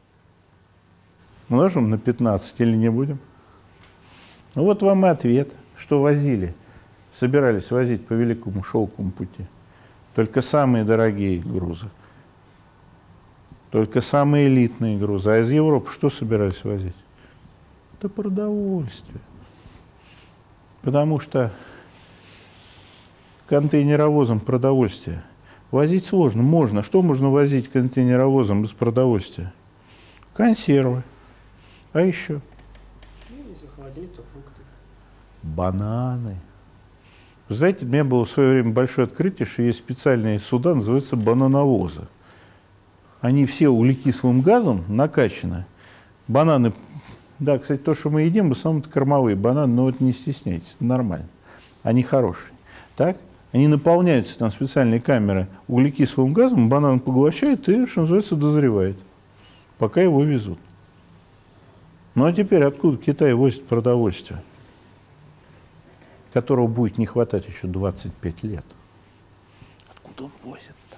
Множим на пятнадцать или не будем? Ну вот вам и ответ, что возили. Собирались возить по Великому Шелковому пути. Только самые дорогие грузы. Только самые элитные грузы. А из Европы что собирались возить? Это продовольствие. Потому что контейнеровозом продовольствие возить сложно. Можно. Что можно возить контейнеровозом из продовольствия? Консервы. А еще? Ну, если холодильник, то фрукты. Бананы. Вы знаете, у меня было в свое время большое открытие, что есть специальные суда, называются банановозы. Они все углекислым газом накачаны. Бананы, да, кстати, то, что мы едим, в основном это кормовые бананы, но вот не стесняйтесь, это нормально. Они хорошие. Так? Они наполняются, там специальные камеры, углекислым газом, банан поглощает и, что называется, дозревает, пока его везут. Ну а теперь откуда Китай возит продовольствие, которого будет не хватать еще двадцать пять лет? Откуда он возит-то?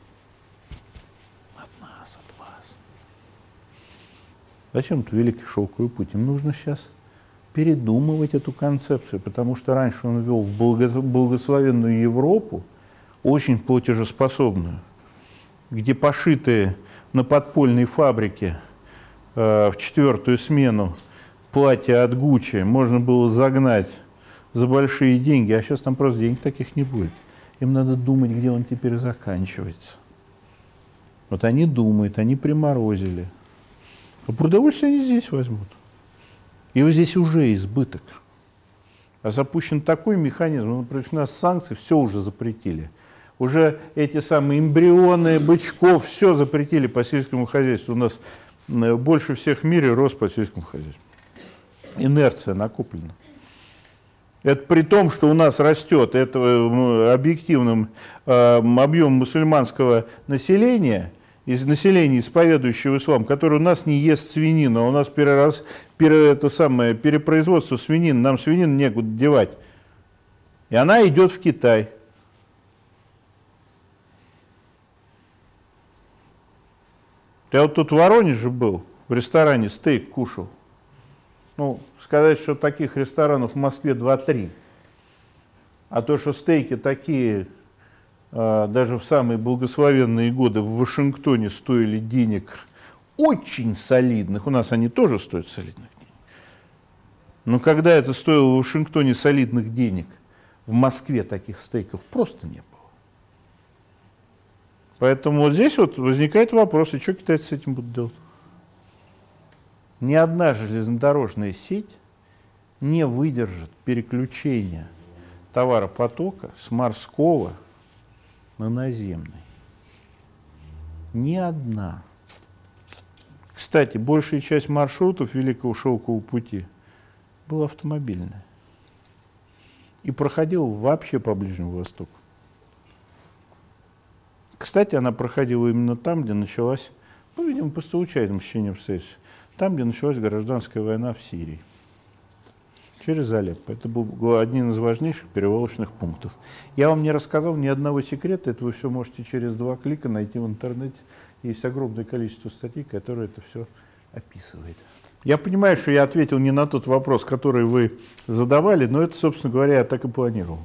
От нас, от вас. Зачем это Великий Шелковый путь? Им нужно сейчас передумывать эту концепцию, потому что раньше он вел в благословенную Европу, очень платежеспособную, где пошитые на подпольной фабрике э, в четвертую смену платья от Гуччи можно было загнать за большие деньги, а сейчас там просто денег таких не будет. Им надо думать, где он теперь заканчивается. Вот они думают, они приморозили. А продовольствие они здесь возьмут. Его здесь уже избыток. А запущен такой механизм, ну, против нас санкции, все уже запретили. Уже эти самые эмбрионы бычков, все запретили по сельскому хозяйству. У нас больше всех в мире рост по сельскому хозяйству. Инерция накоплена. Это при том, что у нас растет это объективным э, объем мусульманского населения, из населения, исповедующего ислам, который у нас не ест свинину, а у нас перерас, пере, это самое, перепроизводство свинины, нам свинину некуда девать. И она идет в Китай. Я вот тут в Воронеже был, в ресторане стейк кушал. Ну, сказать, что таких ресторанов в Москве два-три. А то, что стейки такие, э, даже в самые благословенные годы в Вашингтоне стоили денег очень солидных, у нас они тоже стоят солидных денег. Но когда это стоило в Вашингтоне солидных денег, в Москве таких стейков просто не было. Поэтому вот здесь вот возникает вопрос, и что китайцы с этим будут делать? Ни одна железнодорожная сеть не выдержит переключения товаропотока с морского на наземный. Ни одна. Кстати, большая часть маршрутов Великого Шелкового пути была автомобильная. И проходила вообще по Ближнему Востоку. Кстати, она проходила именно там, где началась, ну, видимо, по случайным стечениям обстоятельств, там, где началась гражданская война в Сирии. Через Алеппо. Это был один из важнейших перевалочных пунктов. Я вам не рассказал ни одного секрета, это вы все можете через два клика найти в интернете. Есть огромное количество статей, которые это все описывают. Я понимаю, что я ответил не на тот вопрос, который вы задавали, но это, собственно говоря, я так и планировал.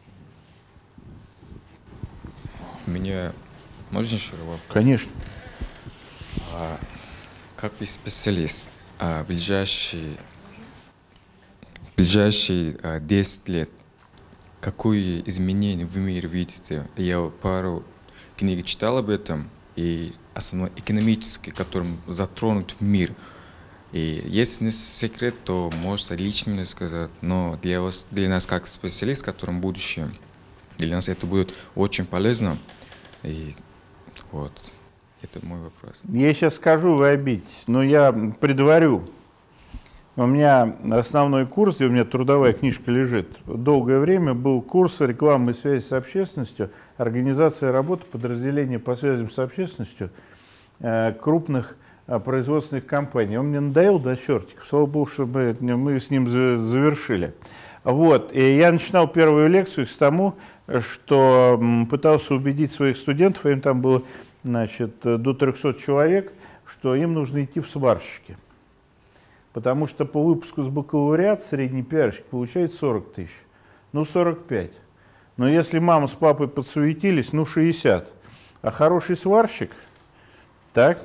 Мне можно еще вопрос? Конечно. А, как вы специалист, а, ближайшие, ближайшие а, десять лет какое изменение в мире видите? Я пару книг читал об этом, и основной экономический, которым затронут в мир. И если не секрет, то можете лично мне сказать, но для вас, для нас как специалист, которым будущем, для нас это будет очень полезно. И вот, это мой вопрос. Я сейчас скажу, вы обидитесь, но я предварю. У меня основной курс, где у меня трудовая книжка лежит, долгое время был курс рекламы и связи с общественностью, организация работы подразделения по связям с общественностью э, крупных э, производственных компаний. Он мне надоел до чертиков, слава богу, чтобы мы с ним за, завершили. Вот. И я начинал первую лекцию с тому, что м, пытался убедить своих студентов, им там было, значит, до трёхсот человек, что им нужно идти в сварщики. Потому что по выпуску с бакалавриата средний пиарщик получает сорок тысяч, ну сорок пять. Но если мама с папой подсуетились, ну шестьдесят. А хороший сварщик, так,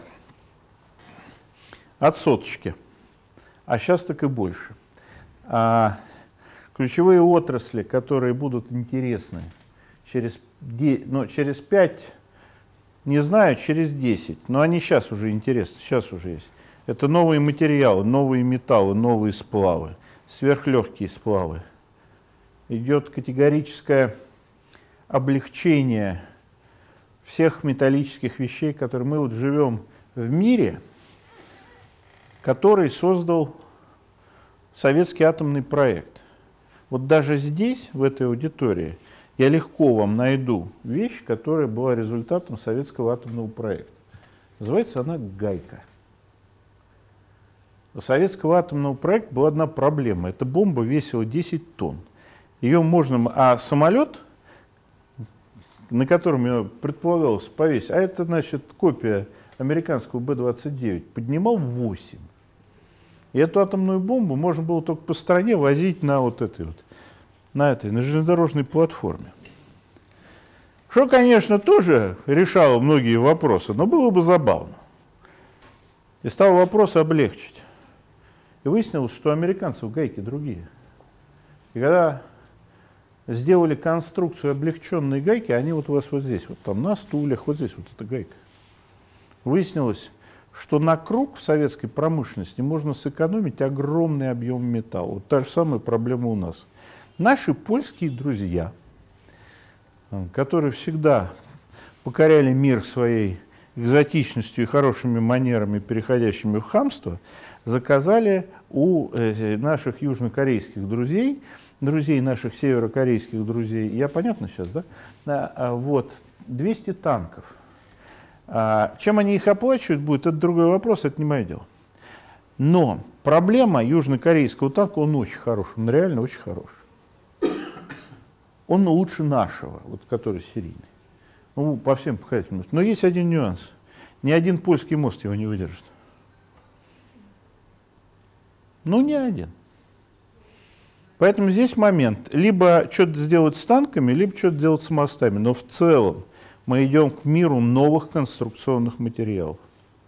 от соточки. А сейчас так и больше. А ключевые отрасли, которые будут интересны через, ну, через пять, не знаю, через десять, но они сейчас уже интересны, сейчас уже есть. Это новые материалы, новые металлы, новые сплавы, сверхлегкие сплавы. Идет категорическое облегчение всех металлических вещей, которые мы вот живем в мире, который создал советский атомный проект. Вот даже здесь, в этой аудитории, я легко вам найду вещь, которая была результатом советского атомного проекта. Называется она гайка. У советского атомного проекта была одна проблема. Эта бомба весила десять тонн. Ее можно... А самолет, на котором ее предполагалось повесить, а это, значит, копия американского Бэ двадцать девять, поднимал восемь. И эту атомную бомбу можно было только по стране возить на вот этой вот, на этой, на железнодорожной платформе. Что, конечно, тоже решало многие вопросы, но было бы забавно. И стал вопрос облегчить. И выяснилось, что у американцев гайки другие. И когда сделали конструкцию облегченной гайки, они вот у вас вот здесь, вот там на стульях, вот здесь вот эта гайка. Выяснилось, что на круг в советской промышленности можно сэкономить огромный объем металла. Вот та же самая проблема у нас. Наши польские друзья, которые всегда покоряли мир своей экзотичностью и хорошими манерами, переходящими в хамство, заказали у наших южнокорейских друзей, друзей наших северокорейских друзей, я понятно сейчас, да? Вот, двести танков. Чем они их оплачивают будет, это другой вопрос, это не мое дело. Но проблема южнокорейского танка, он очень хороший, он реально очень хороший. Он лучше нашего, вот, который серийный. Ну, по всем показателям. Но есть один нюанс. Ни один польский мост его не выдержит. Ну, ни один. Поэтому здесь момент. Либо что-то сделать с танками, либо что-то делать с мостами. Но в целом мы идем к миру новых конструкционных материалов.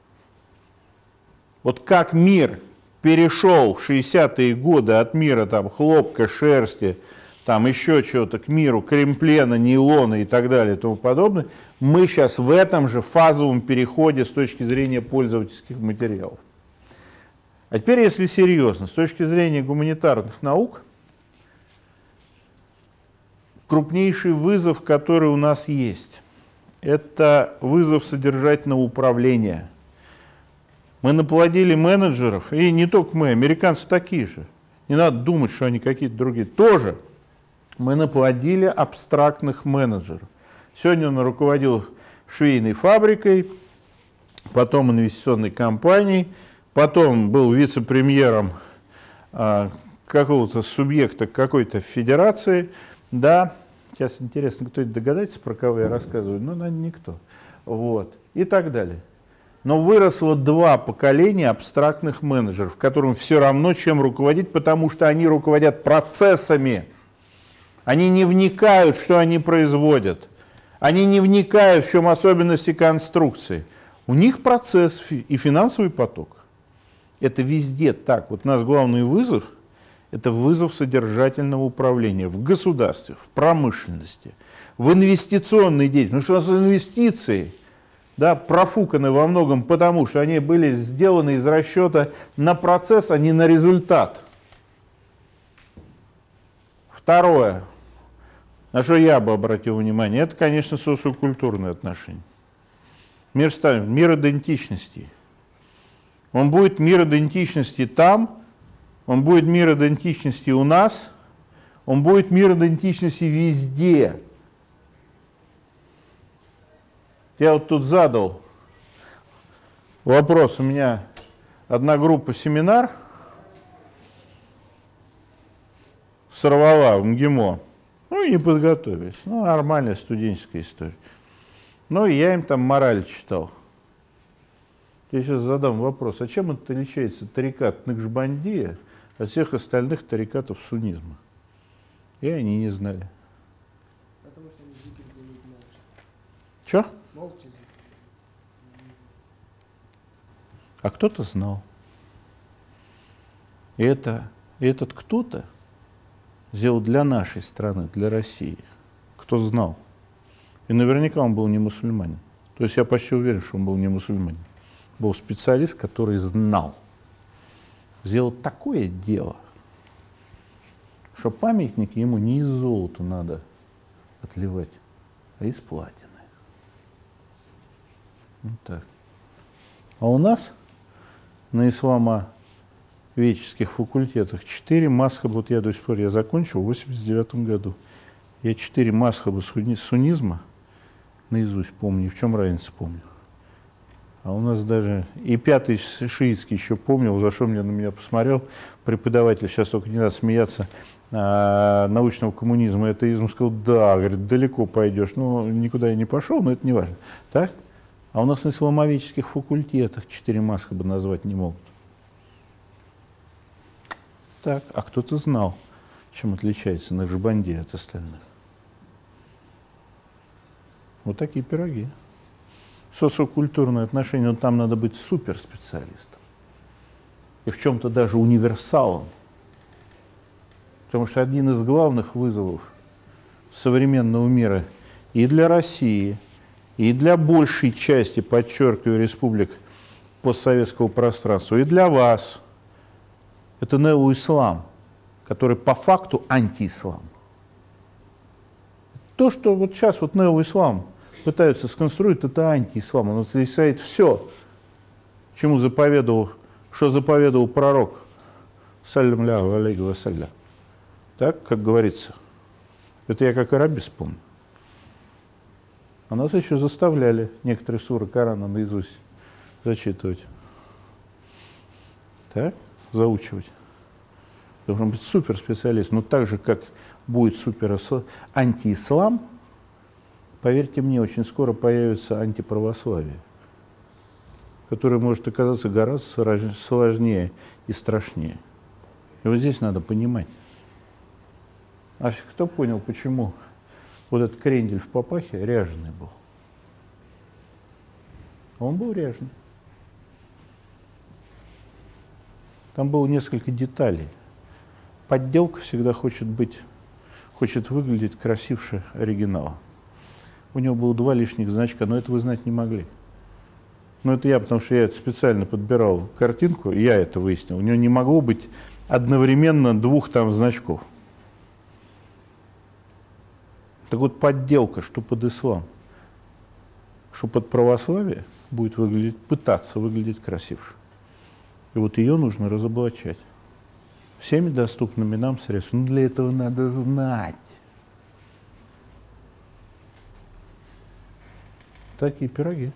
Вот как мир перешел в шестидесятые годы от мира там, хлопка, шерсти, там еще чего-то, к миру кремплена, нейлона и так далее и тому подобное, мы сейчас в этом же фазовом переходе с точки зрения пользовательских материалов. А теперь, если серьезно, с точки зрения гуманитарных наук, крупнейший вызов, который у нас есть, это вызов содержательного управления. Мы наплодили менеджеров, и не только мы, американцы такие же. Не надо думать, что они какие-то другие. Тоже мы наплодили абстрактных менеджеров. Сегодня он руководил швейной фабрикой, потом инвестиционной компанией, потом был вице-премьером а, какого-то субъекта какой-то федерации. Да, сейчас интересно, кто-то догадается, про кого я рассказываю, но, наверное, никто. Вот. И так далее. Но выросло два поколения абстрактных менеджеров, которым все равно, чем руководить, потому что они руководят процессами. Они не вникают, что они производят. Они не вникают, в чем особенности конструкции. У них процесс и финансовый поток. Это везде так. Вот у нас главный вызов Это вызов содержательного управления в государстве, в промышленности, в инвестиционной деятельности. Потому что у нас инвестиции, да, профуканы во многом потому, что они были сделаны из расчета на процесс, а не на результат. Второе, на что я бы обратил внимание, это, конечно, социокультурные отношения. Мир, мир идентичности. Он будет мир идентичности там, он будет мир идентичности у нас, он будет мир идентичности везде. Я вот тут задал вопрос, у меня одна группа семинар сорвала в МГИМО, ну и не подготовились, ну нормальная студенческая история. Ну и я им там мораль читал. Я сейчас задам вопрос, а чем это отличается тарикат Накшбандия от всех остальных тарикатов суннизма? И они не знали. Потому что они зикр делают молча. Че? Молча зикр. А кто-то знал. И, это, и этот кто-то сделал для нашей страны, для России. Кто знал. И наверняка он был не мусульманин. То есть я почти уверен, что он был не мусульманин. Был специалист, который знал. Сделал такое дело, что памятник ему не из золота надо отливать, а из платины. Вот так. А у нас на исламоведческих факультетах четыре масхаба, вот я до сих пор, я закончил в восемьдесят девятом году, я четыре масхаба суннизма наизусть помню, в чем разница помню. А у нас даже и пятый шиитский еще помнил, за что мне на меня посмотрел преподаватель, сейчас только не надо смеяться, а, научного коммунизма и атеизма, сказал, да, говорит, далеко пойдешь. Ну, никуда я не пошел, но это не важно. Так? А у нас на исламоведческих факультетах четыре масхаба назвать не могут. Так, а кто-то знал, чем отличается Накшбандия от остальных. Вот такие пироги. Социокультурные отношения, но там надо быть суперспециалистом. И в чем-то даже универсалом. Потому что один из главных вызовов современного мира и для России, и для большей части, подчеркиваю, республик постсоветского пространства, и для вас, это неоислам, который по факту антиислам. То, что вот сейчас вот неоислам пытаются сконструировать, это антиислам. Он отрицает все, чему заповедовал, что заповедовал пророк, саллямляху алейхи вассалям. Так, как говорится. Это я как арабист помню. А нас еще заставляли некоторые суры Корана наизусть зачитывать. Так, заучивать. Должен быть суперспециалист. Но так же, как будет супер антиислам, поверьте мне, очень скоро появится антиправославие, которое может оказаться гораздо сложнее и страшнее. И вот здесь надо понимать. А кто понял, почему вот этот крендель в папахе ряженый был? Он был ряженый. Там было несколько деталей. Подделка всегда хочет быть, хочет выглядеть красивше оригинала. У него было два лишних значка, но это вы знать не могли. Но это я, потому что я это специально подбирал картинку, и я это выяснил. У него не могло быть одновременно двух там значков. Так вот, подделка, что под ислам, что под православие, будет выглядеть, пытаться выглядеть красивше. И вот ее нужно разоблачать всеми доступными нам средствами. Но для этого надо знать. Такие пироги.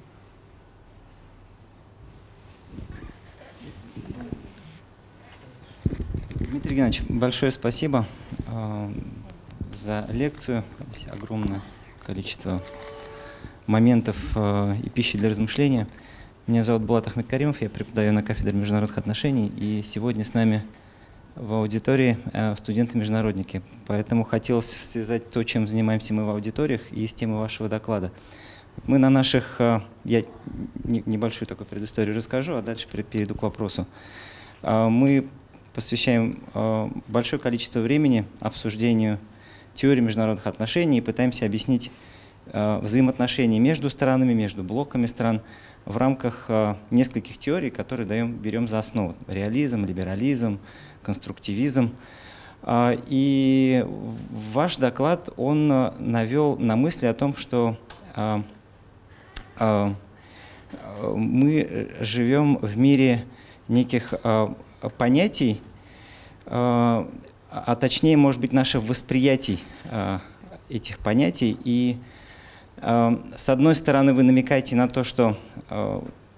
Дмитрий Геннадьевич, большое спасибо э, за лекцию. Здесь огромное количество моментов э, и пищи для размышления. Меня зовут Булат Ахмедкаримов, я преподаю на кафедре международных отношений, и сегодня с нами в аудитории э, студенты-международники. Поэтому хотелось связать то, чем занимаемся мы в аудиториях, и с темой вашего доклада. Мы на наших, э, я небольшую такую предысторию расскажу, а дальше перейду к вопросу. Э, мы посвящаем э, большое количество времени обсуждению теории международных отношений и пытаемся объяснить э, взаимоотношения между странами, между блоками стран в рамках э, нескольких теорий, которые даем, берем за основу. Реализм, либерализм, конструктивизм. Э, и ваш доклад, он навел на мысли о том, что э, э, мы живем в мире неких э, понятий, э, а точнее, может быть, наших восприятий э, этих понятий. И э, с одной стороны, вы намекаете на то, что э,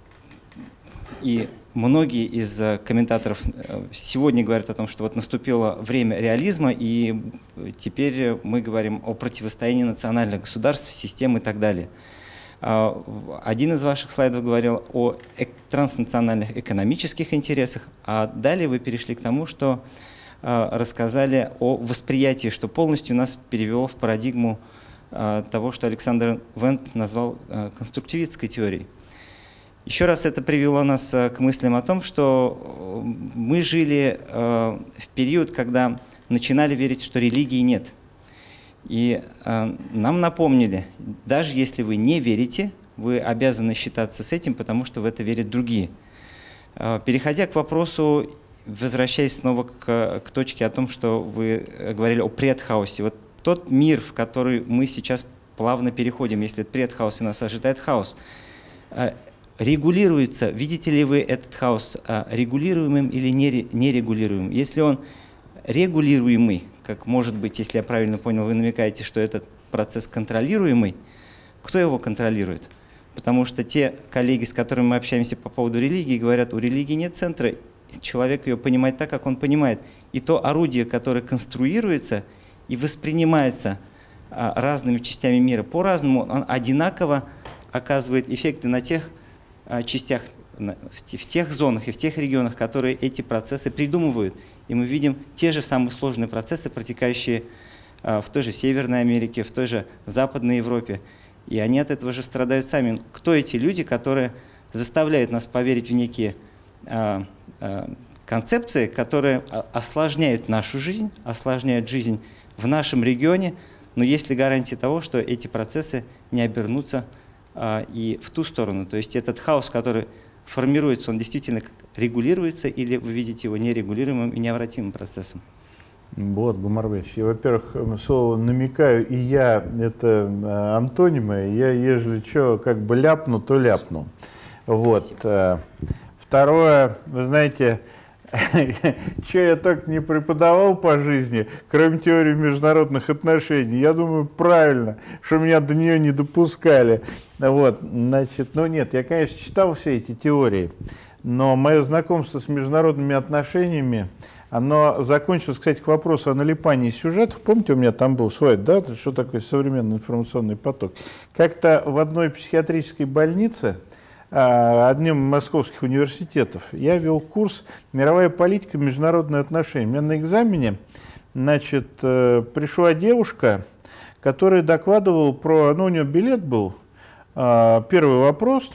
и многие из комментаторов сегодня говорят о том, что вот наступило время реализма, и теперь мы говорим о противостоянии национальных государств, систем и так далее. Один из ваших слайдов говорил о транснациональных экономических интересах, а далее вы перешли к тому, что рассказали о восприятии, что полностью нас перевело в парадигму того, что Александр Вент назвал конструктивистской теорией. Еще раз это привело нас к мыслям о том, что мы жили в период, когда начинали верить, что религии нет. И э, нам напомнили, даже если вы не верите, вы обязаны считаться с этим, потому что в это верят другие. Э, переходя к вопросу, возвращаясь снова к, к точке о том, что вы говорили о предхаосе. Вот тот мир, в который мы сейчас плавно переходим, если это предхаос и нас ожидает хаос, э, регулируется, видите ли вы этот хаос э, регулируемым или нерегулируемым? Если он регулируемый, как может быть, если я правильно понял, вы намекаете, что этот процесс контролируемый, кто его контролирует? Потому что те коллеги, с которыми мы общаемся по поводу религии, говорят, у религии нет центра, человек ее понимает так, как он понимает. И то орудие, которое конструируется и воспринимается разными частями мира по-разному, он одинаково оказывает эффекты на тех частях, в тех зонах и в тех регионах, которые эти процессы придумывают. И мы видим те же самые сложные процессы, протекающие в той же Северной Америке, в той же Западной Европе. И они от этого же страдают сами. Кто эти люди, которые заставляют нас поверить в некие концепции, которые осложняют нашу жизнь, осложняют жизнь в нашем регионе, но есть ли гарантия того, что эти процессы не обернутся и в ту сторону? То есть этот хаос, который формируется, он действительно регулируется, или вы видите его нерегулируемым и необратимым процессом? Вот, Гумарбеч, я, во-первых, слово намекаю, и я, это антонимы, я, ежели что, как бы ляпну, то ляпну. Вот. Спасибо. Второе, вы знаете, что я так не преподавал по жизни, кроме теории международных отношений, я думаю, правильно, что меня до нее не допускали. Вот, значит, ну нет, я, конечно, читал все эти теории, но мое знакомство с международными отношениями, оно закончилось, кстати, к вопросу о налипании сюжетов. Помните, у меня там был слайд, да, что такое современный информационный поток? Как-то в одной психиатрической больнице, одним из московских университетов, я вел курс «Мировая политика, международные отношения». У меня на экзамене, значит, пришла девушка, которая докладывала про, ну, у нее билет был, первый вопрос,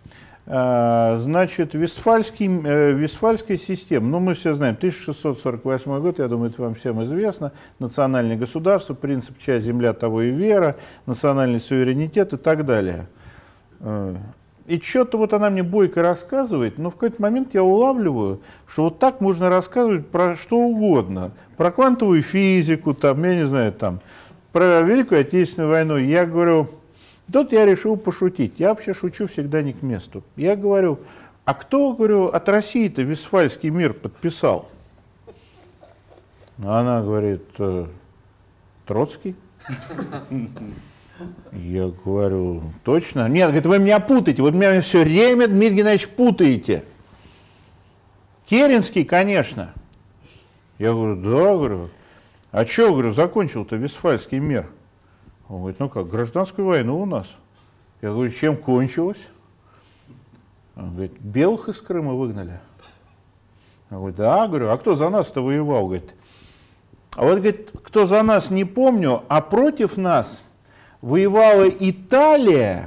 значит, Вестфальский, Вестфальская система, ну, мы все знаем, тысяча шестьсот сорок восьмой год, я думаю, это вам всем известно, национальное государство, принцип «чья земля, того и вера», национальный суверенитет и так далее. И что-то вот она мне бойко рассказывает, но в какой-то момент я улавливаю, что вот так можно рассказывать про что угодно. Про квантовую физику, там, я не знаю, там, про Великую Отечественную войну. Я говорю, тут я решил пошутить. Я вообще шучу всегда не к месту. Я говорю, а кто, говорю, от России-то Вестфальский мир подписал? Она говорит, Троцкий. Я говорю, точно? Нет, говорит, вы меня путаете, вы меня все время, Дмитрий Геннадьевич, путаете. Керенский, конечно. Я говорю, да, говорю. А что, говорю, закончил-то Вестфальский мир? Он говорит, ну как, гражданскую войну у нас. Я говорю, чем кончилось? Он говорит, белых из Крыма выгнали. Я говорю, да, говорю, а кто за нас-то воевал? Говорит, а вот, говорит, кто за нас, не помню, а против нас воевала Италия,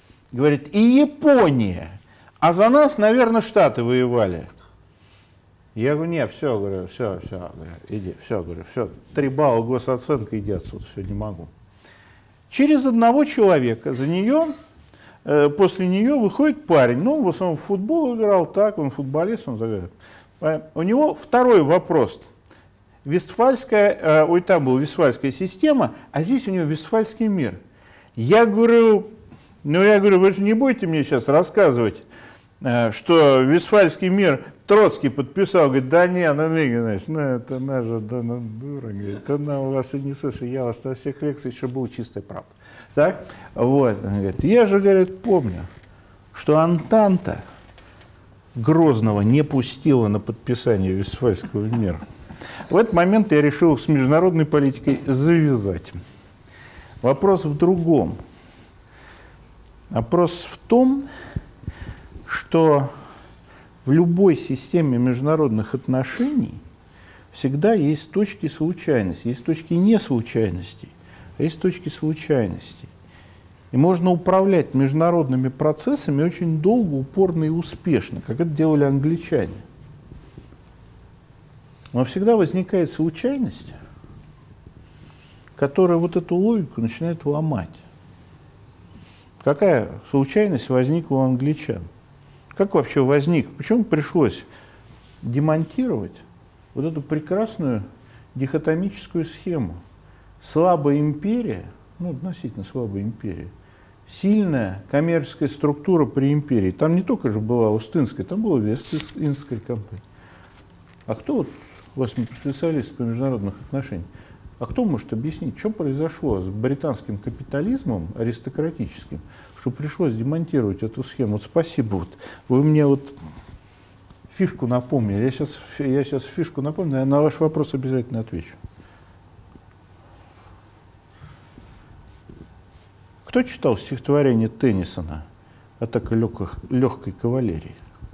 говорит, и Япония, а за нас, наверное, Штаты воевали. Я говорю, нет, все, говорю, все, все, говорю, иди, все, говорю, все, три балла госоценка, иди отсюда, все, не могу. Через одного человека за нее, э, после нее выходит парень, ну, в основном в футбол играл, так, он футболист, он заговорит. У него второй вопрос. Вестфальская, э, ой, там была Вестфальская система, а здесь у него Вестфальский мир. Я говорю, ну, я говорю, вы же не будете мне сейчас рассказывать, что Вестфальский мир Троцкий подписал, говорит, да не, ну, Игорь, ну, это наша, да, ну, дура, говорит, она у вас и не слышит, я вас на всех лекциях, еще был чистая правда. Так, вот, он говорит, я же, говорит, помню, что Антанта Грозного не пустила на подписание Вестфальского мира. В этот момент я решил с международной политикой завязать. Вопрос в другом. Вопрос в том, что в любой системе международных отношений всегда есть точки случайности, есть точки неслучайностей, а есть точки случайностей. И можно управлять международными процессами очень долго, упорно и успешно, как это делали англичане. Но всегда возникает случайность, которая вот эту логику начинает ломать. Какая случайность возникла у англичан? Как вообще возник? Почему пришлось демонтировать вот эту прекрасную дихотомическую схему? Слабая империя, ну, относительно слабая империя, сильная коммерческая структура при империи. Там не только же была Ост-Индская, там была Вест-Индская компания. А кто вот у вас специалист по международным отношениям? А кто может объяснить, что произошло с британским капитализмом аристократическим, что пришлось демонтировать эту схему? Вот спасибо, вот вы мне вот фишку напомнили. Я сейчас, я сейчас фишку напомню, я на ваш вопрос обязательно отвечу. Кто читал стихотворение Теннисона «Атака легкой, легкой кавалерии»?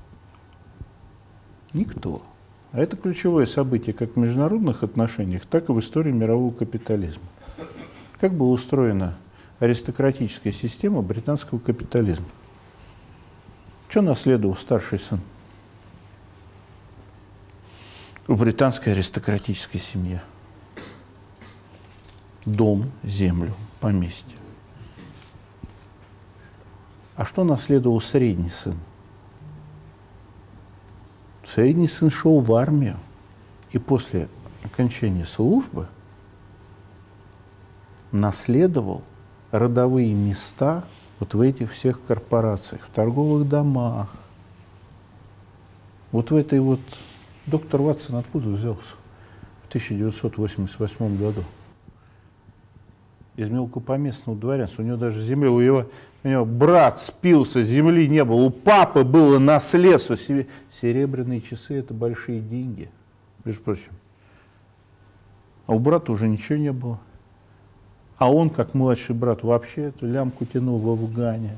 Никто. А это ключевое событие как в международных отношениях, так и в истории мирового капитализма. Как была устроена аристократическая система британского капитализма? Что наследовал старший сын у британской аристократической семьи? Дом, землю, поместье. А что наследовал средний сын? Средний сын шел в армию, и после окончания службы наследовал родовые места вот в этих всех корпорациях, в торговых домах. Вот в этой вот... Доктор Ватсон откуда взялся в тысяча девятьсот восемьдесят восьмом году? Из мелкопоместного дворянства. У него даже земля, у него, у него брат спился, земли не было, у папы было наследство. Серебряные часы — это большие деньги, между прочим. А у брата уже ничего не было. А он, как младший брат, вообще эту лямку тянул в Афгане.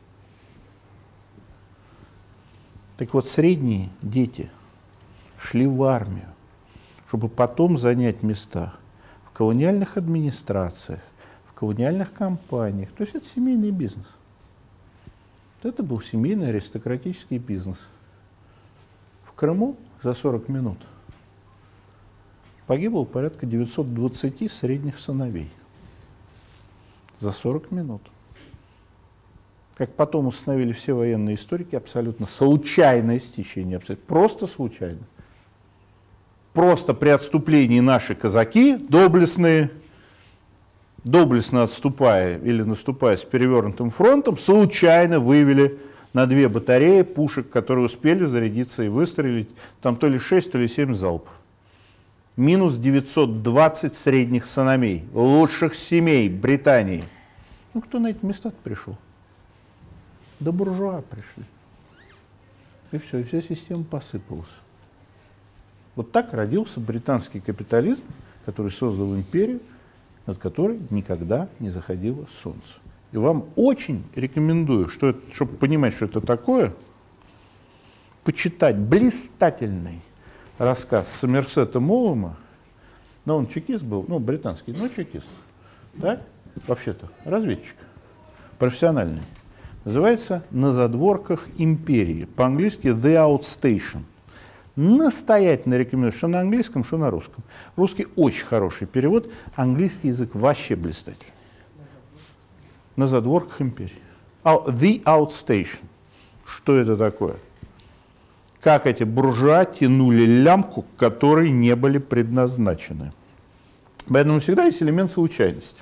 Так вот, средние дети шли в армию, чтобы потом занять места в колониальных администрациях, в колониальных компаниях. То есть это семейный бизнес. Вот это был семейный аристократический бизнес. В Крыму за сорок минут погибло порядка девятьсот двадцать средних сыновей. За сорок минут. Как потом установили все военные историки, абсолютно случайное стечение, абсолютно, просто случайно. Просто при отступлении наши казаки, доблестные, доблестно отступая или наступая с перевернутым фронтом, случайно вывели на две батареи пушек, которые успели зарядиться и выстрелить, там то ли шесть, то ли семь залпов. Минус девятьсот двадцать средних сыновей, лучших семей Британии. Ну, кто на эти места пришел? Да буржуа пришли. И все, и вся система посыпалась. Вот так родился британский капитализм, который создал империю, над которой никогда не заходило солнце. И вам очень рекомендую, что это, чтобы понимать, что это такое, почитать блистательный рассказ Сомерсета Моуэма. Но он чекист был, ну, британский, но чекист. Да? Вообще-то разведчик, профессиональный. Называется «На задворках империи». По-английски «The Outstation». Настоятельно рекомендую, что на английском, что на русском. Русский очень хороший перевод, английский язык вообще блистательный. На задворках империи. The Outstation. Что это такое? Как эти буржуа тянули лямку, к которой не были предназначены. Поэтому всегда есть элемент случайности.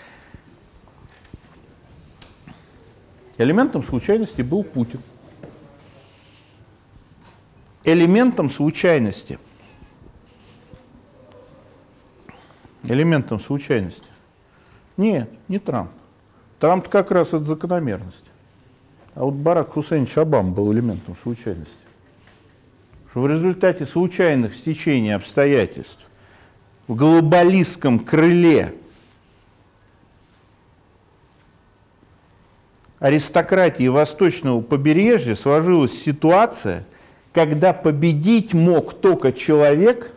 Элементом случайности был Путин. Элементом случайности. Элементом случайности. Нет, не Трамп. Трамп как раз от закономерности. А вот Барак Хусейнович Обама был элементом случайности. Что в результате случайных стечений обстоятельств в глобалистском крыле аристократии восточного побережья сложилась ситуация, когда победить мог только человек,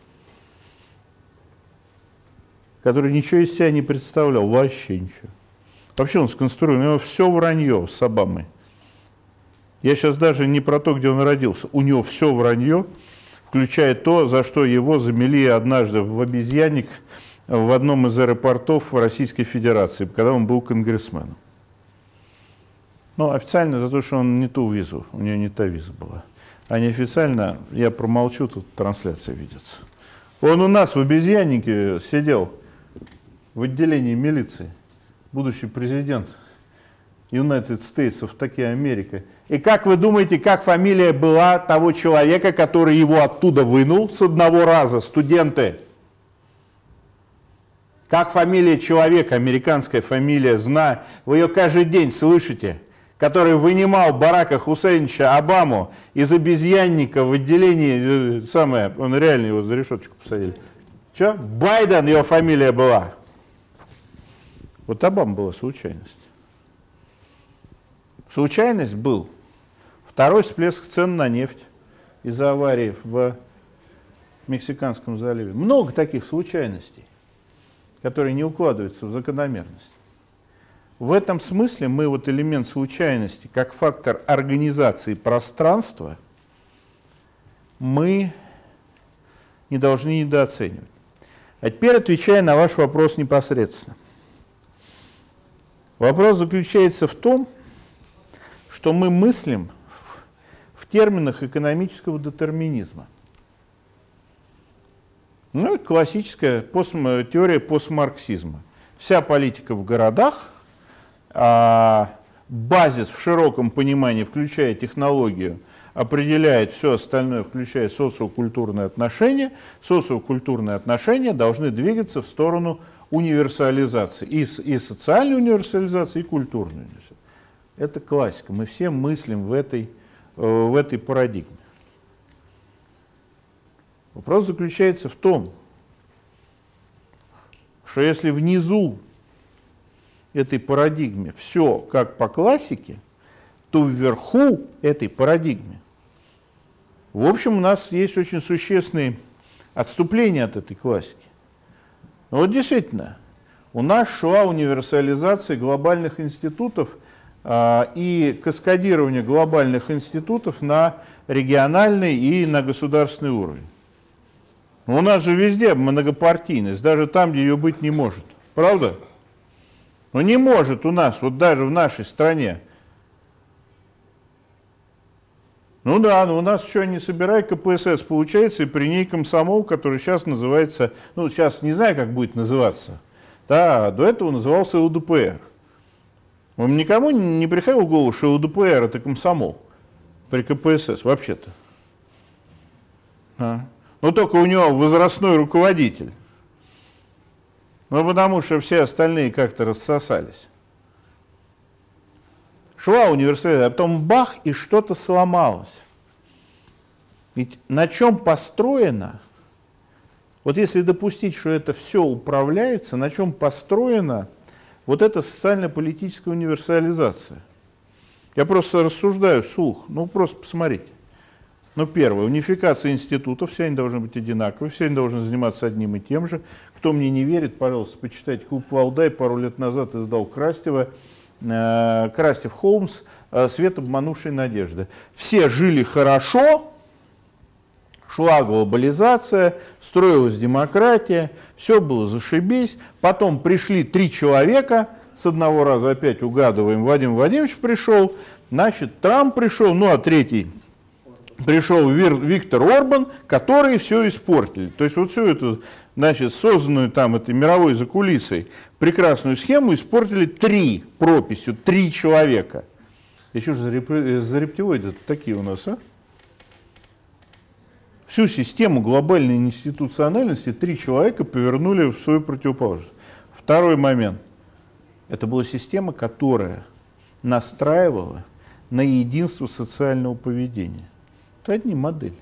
который ничего из себя не представлял, вообще ничего. Вообще он сконструирован, у него все вранье с Обамой. Я сейчас даже не про то, где он родился. У него все вранье, включая то, за что его замели однажды в обезьянник в одном из аэропортов Российской Федерации, когда он был конгрессменом. Ну, официально за то, что он не ту визу, у него не та виза была. А неофициально, я промолчу, тут трансляция видится. Он у нас в обезьяннике сидел в отделении милиции, будущий президент United States of таки Америка. И как вы думаете, как фамилия была того человека, который его оттуда вынул с одного раза, студенты? Как фамилия человека, американская фамилия, знаю, вы ее каждый день слышите, который вынимал Барака Хусейновича Обаму из обезьянника в отделении, самое, он реально его за решеточку посадили. Че? Байден его фамилия была. Вот Обама была случайность. Случайность был второй всплеск цен на нефть из-за аварии в Мексиканском заливе. Много таких случайностей, которые не укладываются в закономерность. В этом смысле мы вот элемент случайности, как фактор организации пространства, мы не должны недооценивать. А теперь отвечая на ваш вопрос непосредственно. Вопрос заключается в том, что мы мыслим в, в терминах экономического детерминизма. Ну, классическая пост, теория постмарксизма. Вся политика в городах, а базис в широком понимании, включая технологию, определяет все остальное, включая социокультурные отношения. Социокультурные отношения должны двигаться в сторону универсализации. И, и социальной универсализации, и культурной универсализации. Это классика. Мы все мыслим в этой, в этой парадигме. Вопрос заключается в том, что если внизу этой парадигме все как по классике, то вверху этой парадигме, в общем, у нас есть очень существенные отступления от этой классики. Но вот действительно, у нас шла универсализация глобальных институтов а, и каскадирование глобальных институтов на региональный и на государственный уровень. У нас же везде многопартийность, даже там, где ее быть не может. Правда? Но не может у нас, вот даже в нашей стране. Ну да, но у нас еще не собирай ка пэ эс эс получается, и при ней комсомол, который сейчас называется, ну сейчас не знаю, как будет называться, да, до этого назывался эл дэ пэ эр. Вам никому не приходило в голову, что эл дэ пэ эр это комсомол при ка пэ эс эс вообще-то? А? Ну только у него возрастной руководитель. Ну, потому что все остальные как-то рассосались. Шла университет, а потом бах, и что-то сломалось. Ведь на чем построено, вот если допустить, что это все управляется, на чем построена вот эта социально-политическая универсализация? Я просто рассуждаю вслух, ну просто посмотрите. Ну, первое, унификация институтов, все они должны быть одинаковые, все они должны заниматься одним и тем же. Кто мне не верит, пожалуйста, почитайте. Клуб Валдай пару лет назад издал Крастева, э, Крастев Холмс, э, «Свет обманувшей надежды». Все жили хорошо, Шла глобализация, строилась демократия, все было зашибись. Потом пришли три человека, с одного раза опять угадываем, Владимир Владимирович пришел, значит, Трамп пришел, ну а третий пришел Виктор Орбан, которые все испортили. То есть вот всю эту, значит, созданную там этой мировой закулисой прекрасную схему испортили три прописью, три человека. Еще же за, реп... за рептилоиды такие у нас, а? Всю систему глобальной институциональности три человека повернули в свою противоположность. Второй момент. Это была система, которая настраивала на единство социального поведения. Это одни модели.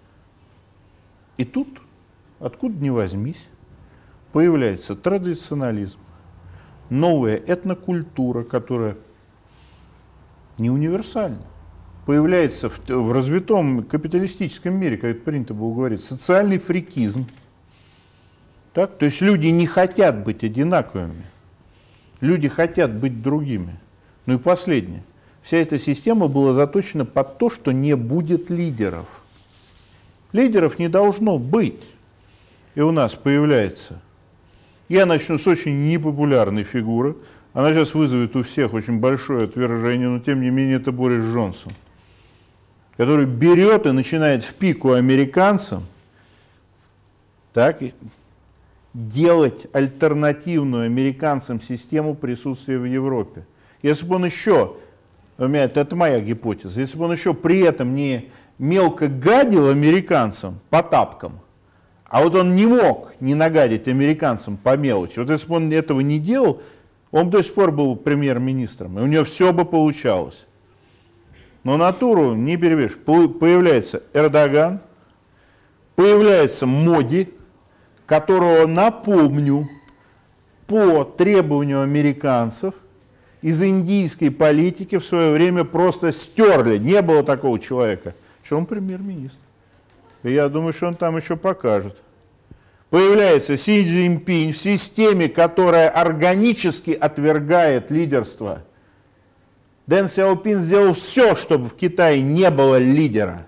И тут, откуда ни возьмись, появляется традиционализм, новая этнокультура, которая не универсальна. Появляется в, в развитом капиталистическом мире, как это принято было говорить, социальный фрикизм. Так? То есть люди не хотят быть одинаковыми, люди хотят быть другими. Ну и последнее. Вся эта система была заточена под то, что не будет лидеров. Лидеров не должно быть. И у нас появляется. Я начну с очень непопулярной фигуры. Она сейчас вызовет у всех очень большое отвержение, но тем не менее это Борис Джонсон, который берет и начинает в пику американцам так, делать альтернативную американцам систему присутствия в Европе. Если бы он еще, это моя гипотеза, если бы он еще при этом не мелко гадил американцам по тапкам, а вот он не мог не нагадить американцам по мелочи, вот если бы он этого не делал, он до сих пор был премьер-министром, и у него все бы получалось. Но натуру не перебьешь. Появляется Эрдоган, появляется Моди, которого, напомню, по требованию американцев из индийской политики в свое время просто стерли. Не было такого человека. Что он премьер-министр. И я думаю, что он там еще покажет. Появляется Си Цзиньпинь в системе, которая органически отвергает лидерство. Дэн Сяопин сделал все, чтобы в Китае не было лидера.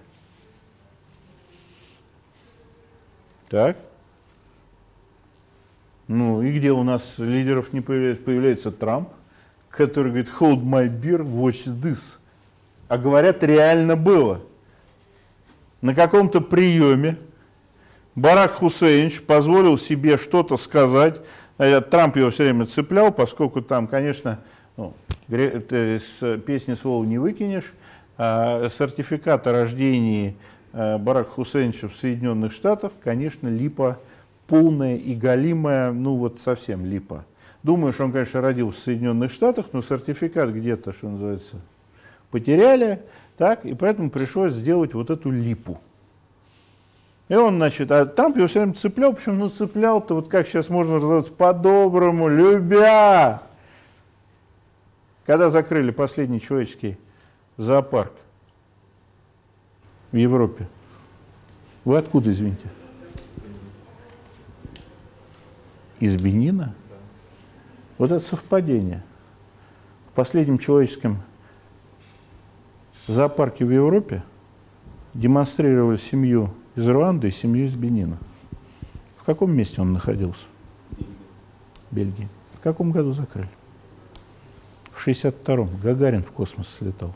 Так. Ну и где у нас лидеров не появляется? Появляется Трамп, который говорит hold my beer, watch this. А говорят, реально было. На каком-то приеме Барак Хусейнович позволил себе что-то сказать. Трамп его все время цеплял, поскольку там, конечно, ну, с песни слова не выкинешь. А сертификат о рождении Барака Хусейновича в Соединенных Штатах, конечно, липа полная и галимая, ну вот совсем липа. Думаю, что он, конечно, родился в Соединенных Штатах, но сертификат где-то, что называется, потеряли, так, и поэтому пришлось сделать вот эту липу. И он, значит, а Трамп его все время цеплял, причем, ну, цеплял-то, вот как сейчас можно разговаривать, по-доброму, любя. Когда закрыли последний человеческий зоопарк в Европе, вы откуда, извините? Из Бенина? Вот это совпадение. В последнем человеческом зоопарке в Европе демонстрировали семью из Руанды и семью из Бенина. В каком месте он находился? В Бельгии. В каком году закрыли? В шестьдесят втором. Гагарин в космос слетал.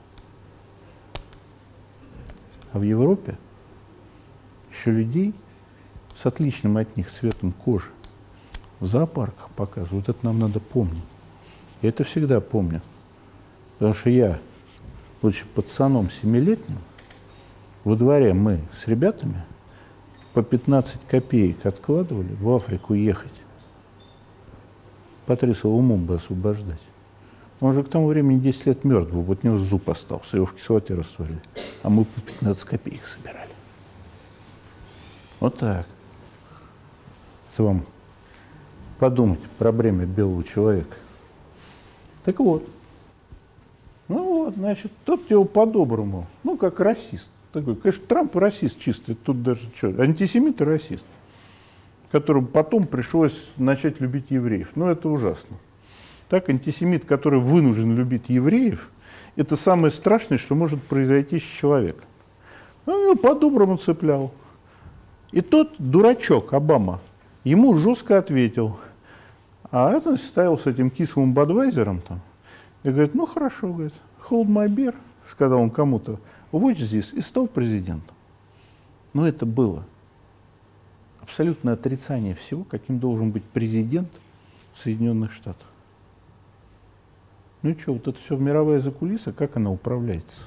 А в Европе еще людей с отличным от них цветом кожи в зоопарках показывают. Вот это нам надо помнить. Я это всегда помню. Потому что я, будучи пацаном семилетним, во дворе мы с ребятами по пятнадцать копеек откладывали в Африку ехать. Патрисова умом бы освобождать. Он же к тому времени десять лет мертв был, вот у него зуб остался, его в кислоте растворили. А мы по пятнадцать копеек собирали. Вот так. Это вам подумать про бремя белого человека. Так вот. Ну вот, значит, тот его по-доброму, ну как расист. Такой, конечно, Трамп расист чистый, тут даже что, антисемит и расист, которому потом пришлось начать любить евреев. Ну это ужасно. Так, антисемит, который вынужден любить евреев, это самое страшное, что может произойти с человеком. Ну, его по-доброму цеплял. И тот дурачок Обама ему жестко ответил, а это ставил с этим кислым бадвайзером там, и говорит, ну хорошо, говорит, hold my beer, сказал он кому-то, watch this, и стал президентом. Но это было абсолютное отрицание всего, каким должен быть президент Соединенных Штатов. Ну и что, вот это все мировая закулиса, как она управляется?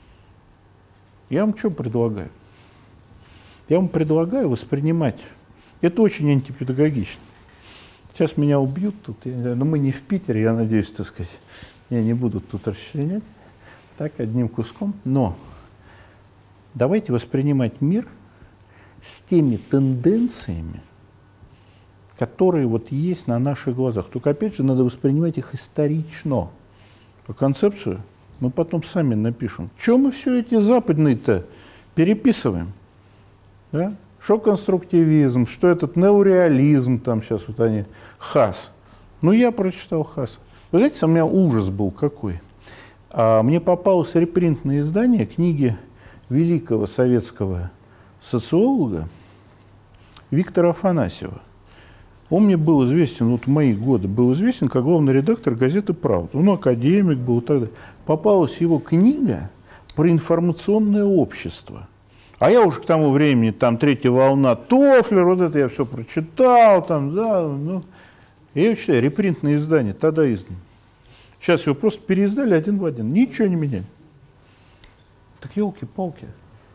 Я вам что предлагаю? Я вам предлагаю воспринимать, это очень антипедагогично. Сейчас меня убьют тут, я, но мы не в Питере, я надеюсь, так сказать, я не буду тут расчленять, так, одним куском, но давайте воспринимать мир с теми тенденциями, которые вот есть на наших глазах. Только опять же надо воспринимать их исторично. А концепцию мы потом сами напишем. Чего мы все эти западные-то переписываем? Да? Что конструктивизм, что этот неореализм, там сейчас вот они, Хас. Ну я прочитал Хаса. Вы знаете, у меня ужас был какой. А мне попалось репринтное издание книги великого советского социолога Виктора Афанасьева. Он мне был известен, вот в мои годы был известен как главный редактор газеты «Правда». Он академик был и так далее. Попалась его книга про информационное общество. А я уже к тому времени, там, третья волна, Тофлер, вот это я все прочитал, там, да, ну. Я ее читаю, репринтное издание, тогда издано. Сейчас его просто переиздали один в один, ничего не меняли. Так елки-палки.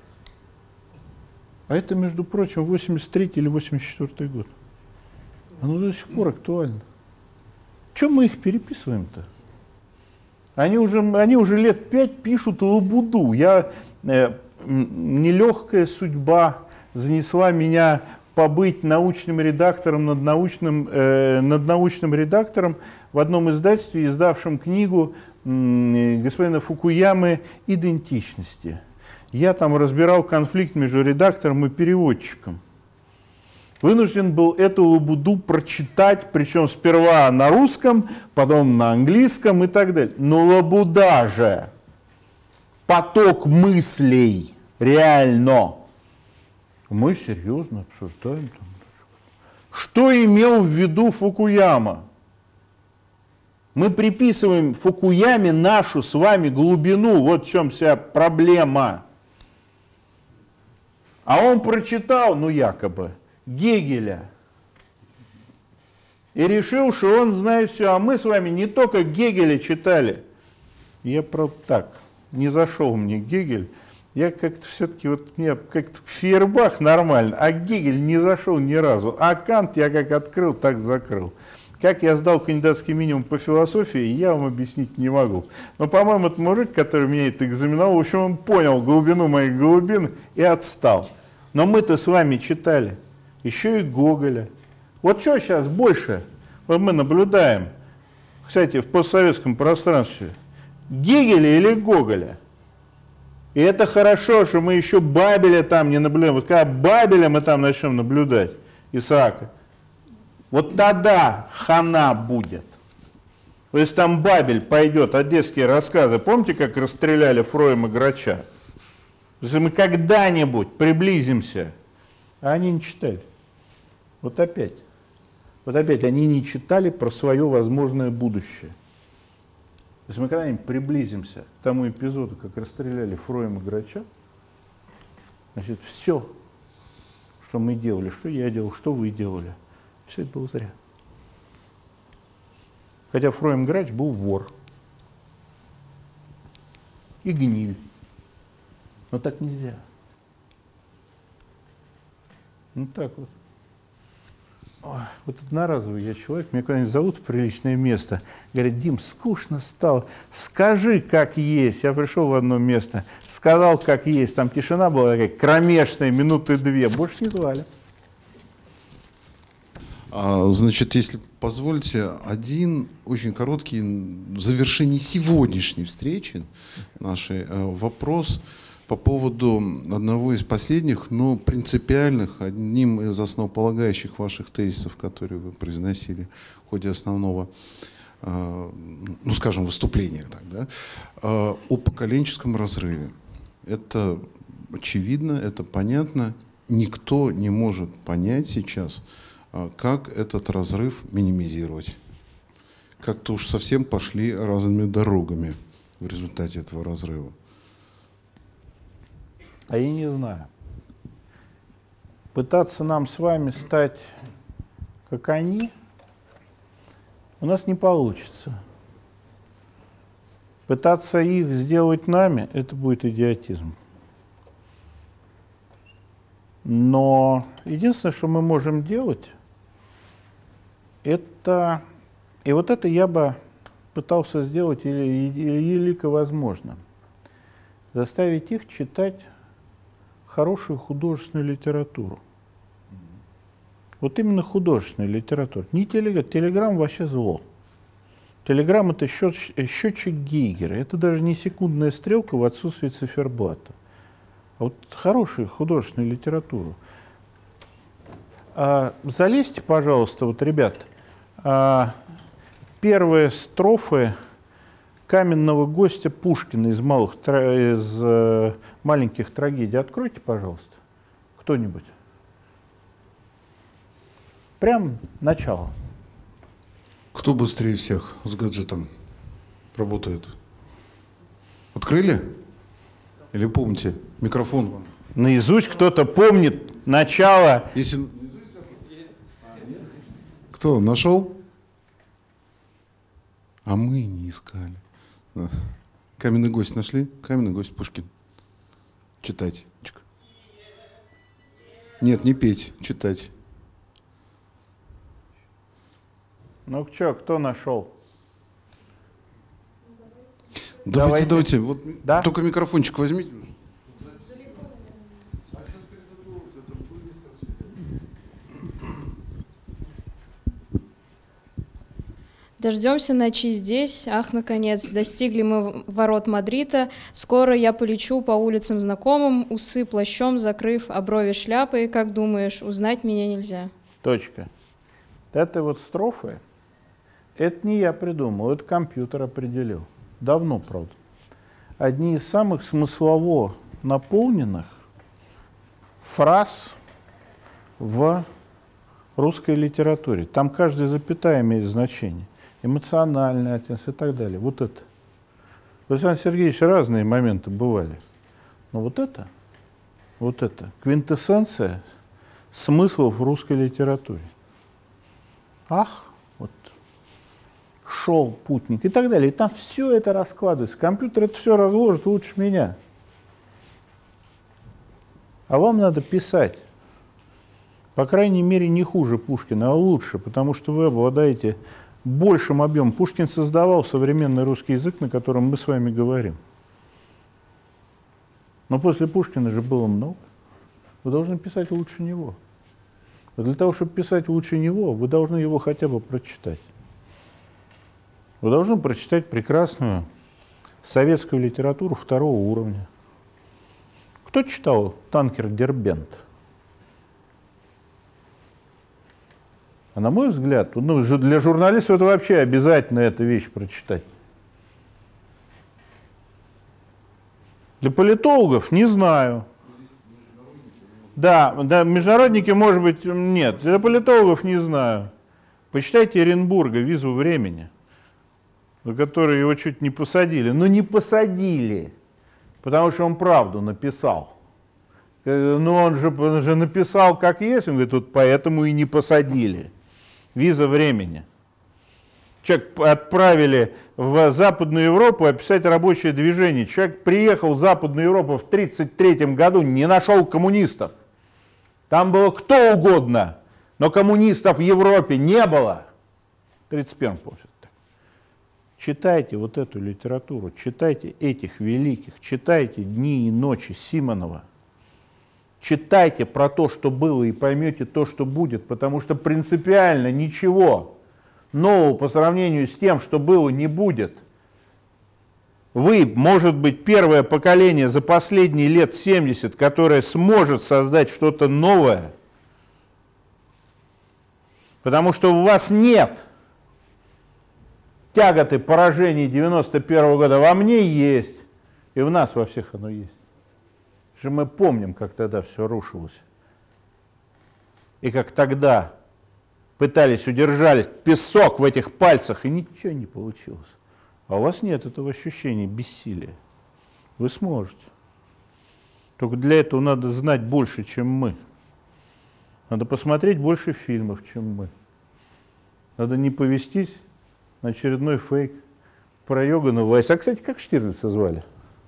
А это, между прочим, восемьдесят третий или восемьдесят четвёртый год. Оно до сих пор актуально. Чем мы их переписываем-то? Они уже, они уже лет пять пишут лабуду. Я, э, нелегкая судьба занесла меня побыть научным редактором над научным, э, над научным редактором в одном издательстве, издавшем книгу э, господина Фукуямы «Идентичности». Я там разбирал конфликт между редактором и переводчиком. Вынужден был эту лабуду прочитать, причем сперва на русском, потом на английском и так далее. Но лабуда же, поток мыслей, реально. Мы серьезно обсуждаем. Там, что имел в виду Фукуяма? Мы приписываем Фукуяме нашу с вами глубину, вот в чем вся проблема. А он прочитал, ну якобы, Гегеля. И решил, что он знает все. А мы с вами не только Гегеля читали. Я, правда, так, не зашел мне Гегель. Я как-то все-таки, вот мне как-то Фейербах нормально, а Гегель не зашел ни разу. А Кант я как открыл, так закрыл. Как я сдал кандидатский минимум по философии, я вам объяснить не могу. Но, по-моему, этот мужик, который меня это экзаменовал, в общем, он понял глубину моих глубин и отстал. Но мы-то с вами читали еще и Гоголя. Вот что сейчас больше вот мы наблюдаем, кстати, в постсоветском пространстве, Гегеля или Гоголя? И это хорошо, что мы еще Бабеля там не наблюдаем. Вот когда Бабеля мы там начнем наблюдать, Исаака, вот тогда хана будет. То есть там Бабель пойдет, одесские рассказы. Помните, как расстреляли Фроема Грача? Если мы когда-нибудь приблизимся, а они не читали. Вот опять. Вот опять они не читали про свое возможное будущее. Если мы когда-нибудь приблизимся к тому эпизоду, как расстреляли Фроема Грача, значит, все, что мы делали, что я делал, что вы делали, все это было зря. Хотя Фроем Грач был вор и гниль. Но так нельзя. Ну так вот. Ой, вот одноразовый я человек, меня куда-нибудь зовут в приличное место. Говорят, Дим, скучно стало, скажи, как есть. Я пришел в одно место, сказал, как есть. Там тишина была такая кромешная, минуты две. Больше не звали. А, значит, если позволите, один очень короткий в завершении сегодняшней встречи нашей вопрос по поводу одного из последних, но принципиальных, одним из основополагающих ваших тезисов, которые вы произносили в ходе основного, ну, скажем, выступления, так, да, о поколенческом разрыве. Это очевидно, это понятно. никто не может понять сейчас, как этот разрыв минимизировать. Как-то уж совсем пошли разными дорогами в результате этого разрыва. А я не знаю. Пытаться нам с вами стать как они у нас не получится. Пытаться их сделать нами – это будет идиотизм. Но единственное, что мы можем делать, это, и вот это я бы пытался сделать елико возможно, заставить их читать хорошую художественную литературу. Вот именно художественная литература. Не телеграм. Телеграм вообще зло. Телеграм — это счет, счетчик Гейгера. Это даже не секундная стрелка в отсутствии циферблата. А вот хорошую художественную литературу. А, залезьте, пожалуйста, вот, ребят, а, первые строфы «Каменного гостя» Пушкина из, малых, из э, маленьких трагедий. Откройте, пожалуйста, кто-нибудь. Прям начало. Кто быстрее всех с гаджетом работает? Открыли? Или помните? Микрофон вам. Наизусть кто-то помнит начало. Если... Кто? Нашел? А мы не искали. Каменный гость нашли? Каменный гость Пушкин. Читать. Нет, не петь, читать. Ну что, кто нашел? Давайте, давайте. Вот да? Только микрофончик возьмите. Дождемся ночи здесь, ах, наконец, достигли мы ворот Мадрида, скоро я полечу по улицам знакомым, усы плащом закрыв, а брови шляпой, как думаешь, узнать меня нельзя. Точка. Это вот строфы, это не я придумал, это компьютер определил. Давно, правда. Одни из самых смыслово наполненных фраз в русской литературе. Там каждая запятая имеет значение. Эмоциональный оттенок и так далее. Вот это. У Александра Сергеевича разные моменты бывали. Но вот это, вот это квинтэссенция смыслов в русской литературе. Ах, вот шел путник и так далее. И там все это раскладывается. Компьютер это все разложит лучше меня. А вам надо писать. По крайней мере, не хуже Пушкина, а лучше, потому что вы обладаете большим объемом. Пушкин создавал современный русский язык, на котором мы с вами говорим. Но после Пушкина же было много. Вы должны писать лучше него. А для того, чтобы писать лучше него, вы должны его хотя бы прочитать. Вы должны прочитать прекрасную советскую литературу второго уровня. Кто читал «Танкер Дербент»? А на мой взгляд, ну, для журналистов это вообще обязательно эту вещь прочитать. Для политологов не знаю. Да, да, международники, может быть, нет. Для политологов не знаю. Почитайте Эренбурга «Визу времени», за который его чуть не посадили. Но не посадили, потому что он правду написал. Но он же, он же написал как есть, он говорит, вот поэтому и не посадили. Виза времени. Человек отправили в Западную Европу описать рабочее движение. Человек приехал в Западную Европу в тридцать третьем году, не нашел коммунистов. Там было кто угодно, но коммунистов в Европе не было. В тридцать первом, помню. Читайте вот эту литературу, читайте этих великих, читайте «Дни и ночи» Симонова. Читайте про то, что было, и поймете то, что будет, потому что принципиально ничего нового по сравнению с тем, что было, не будет. Вы, может быть, первое поколение за последние лет семьдесят, которое сможет создать что-то новое, потому что у вас нет тяготы поражений девяносто первого года. Во мне есть, и в нас во всех оно есть. Мы помним, как тогда все рушилось. и как тогда пытались, удержались, песок в этих пальцах, и ничего не получилось. А у вас нет этого ощущения бессилия. Вы сможете. Только для этого надо знать больше, чем мы. Надо посмотреть больше фильмов, чем мы. Надо не повестись на очередной фейк про Йоганна Вайса. А, кстати, как Штирлица звали?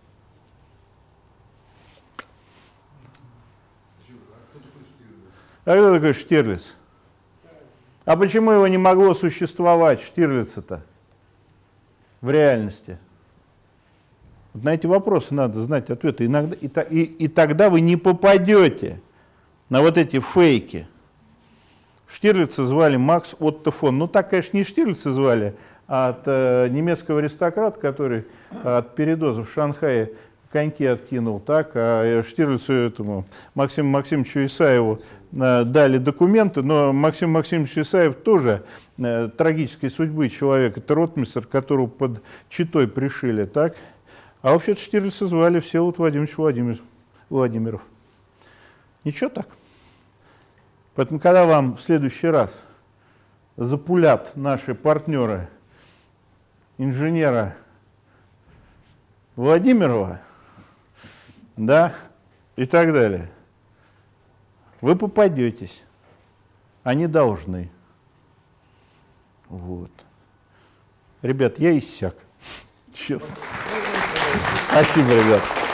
А кто такой Штирлиц? А почему его не могло существовать, Штирлица-то, в реальности? Вот на эти вопросы надо знать ответы. Иногда, и, и, и тогда вы не попадете на вот эти фейки. Штирлица звали Макс Отто фон. Ну так, конечно, не Штирлица звали, а от э, немецкого аристократа, который от передоза в Шанхае коньки откинул, так, а Штирлицу этому Максиму Максимовичу Исаеву э, дали документы, но Максим Максимович Исаев тоже э, трагической судьбы человек. Это ротмистр, которого под Читой пришили, так. А вообще-то Штирлица звали Всеволод Владимирович Владимир, Владимиров. Ничего так. Поэтому, когда вам в следующий раз запулят наши партнеры инженера Владимирова, да, и так далее, вы попадетесь. Они должны. Вот. Ребят, я иссяк. Честно. Спасибо, ребят.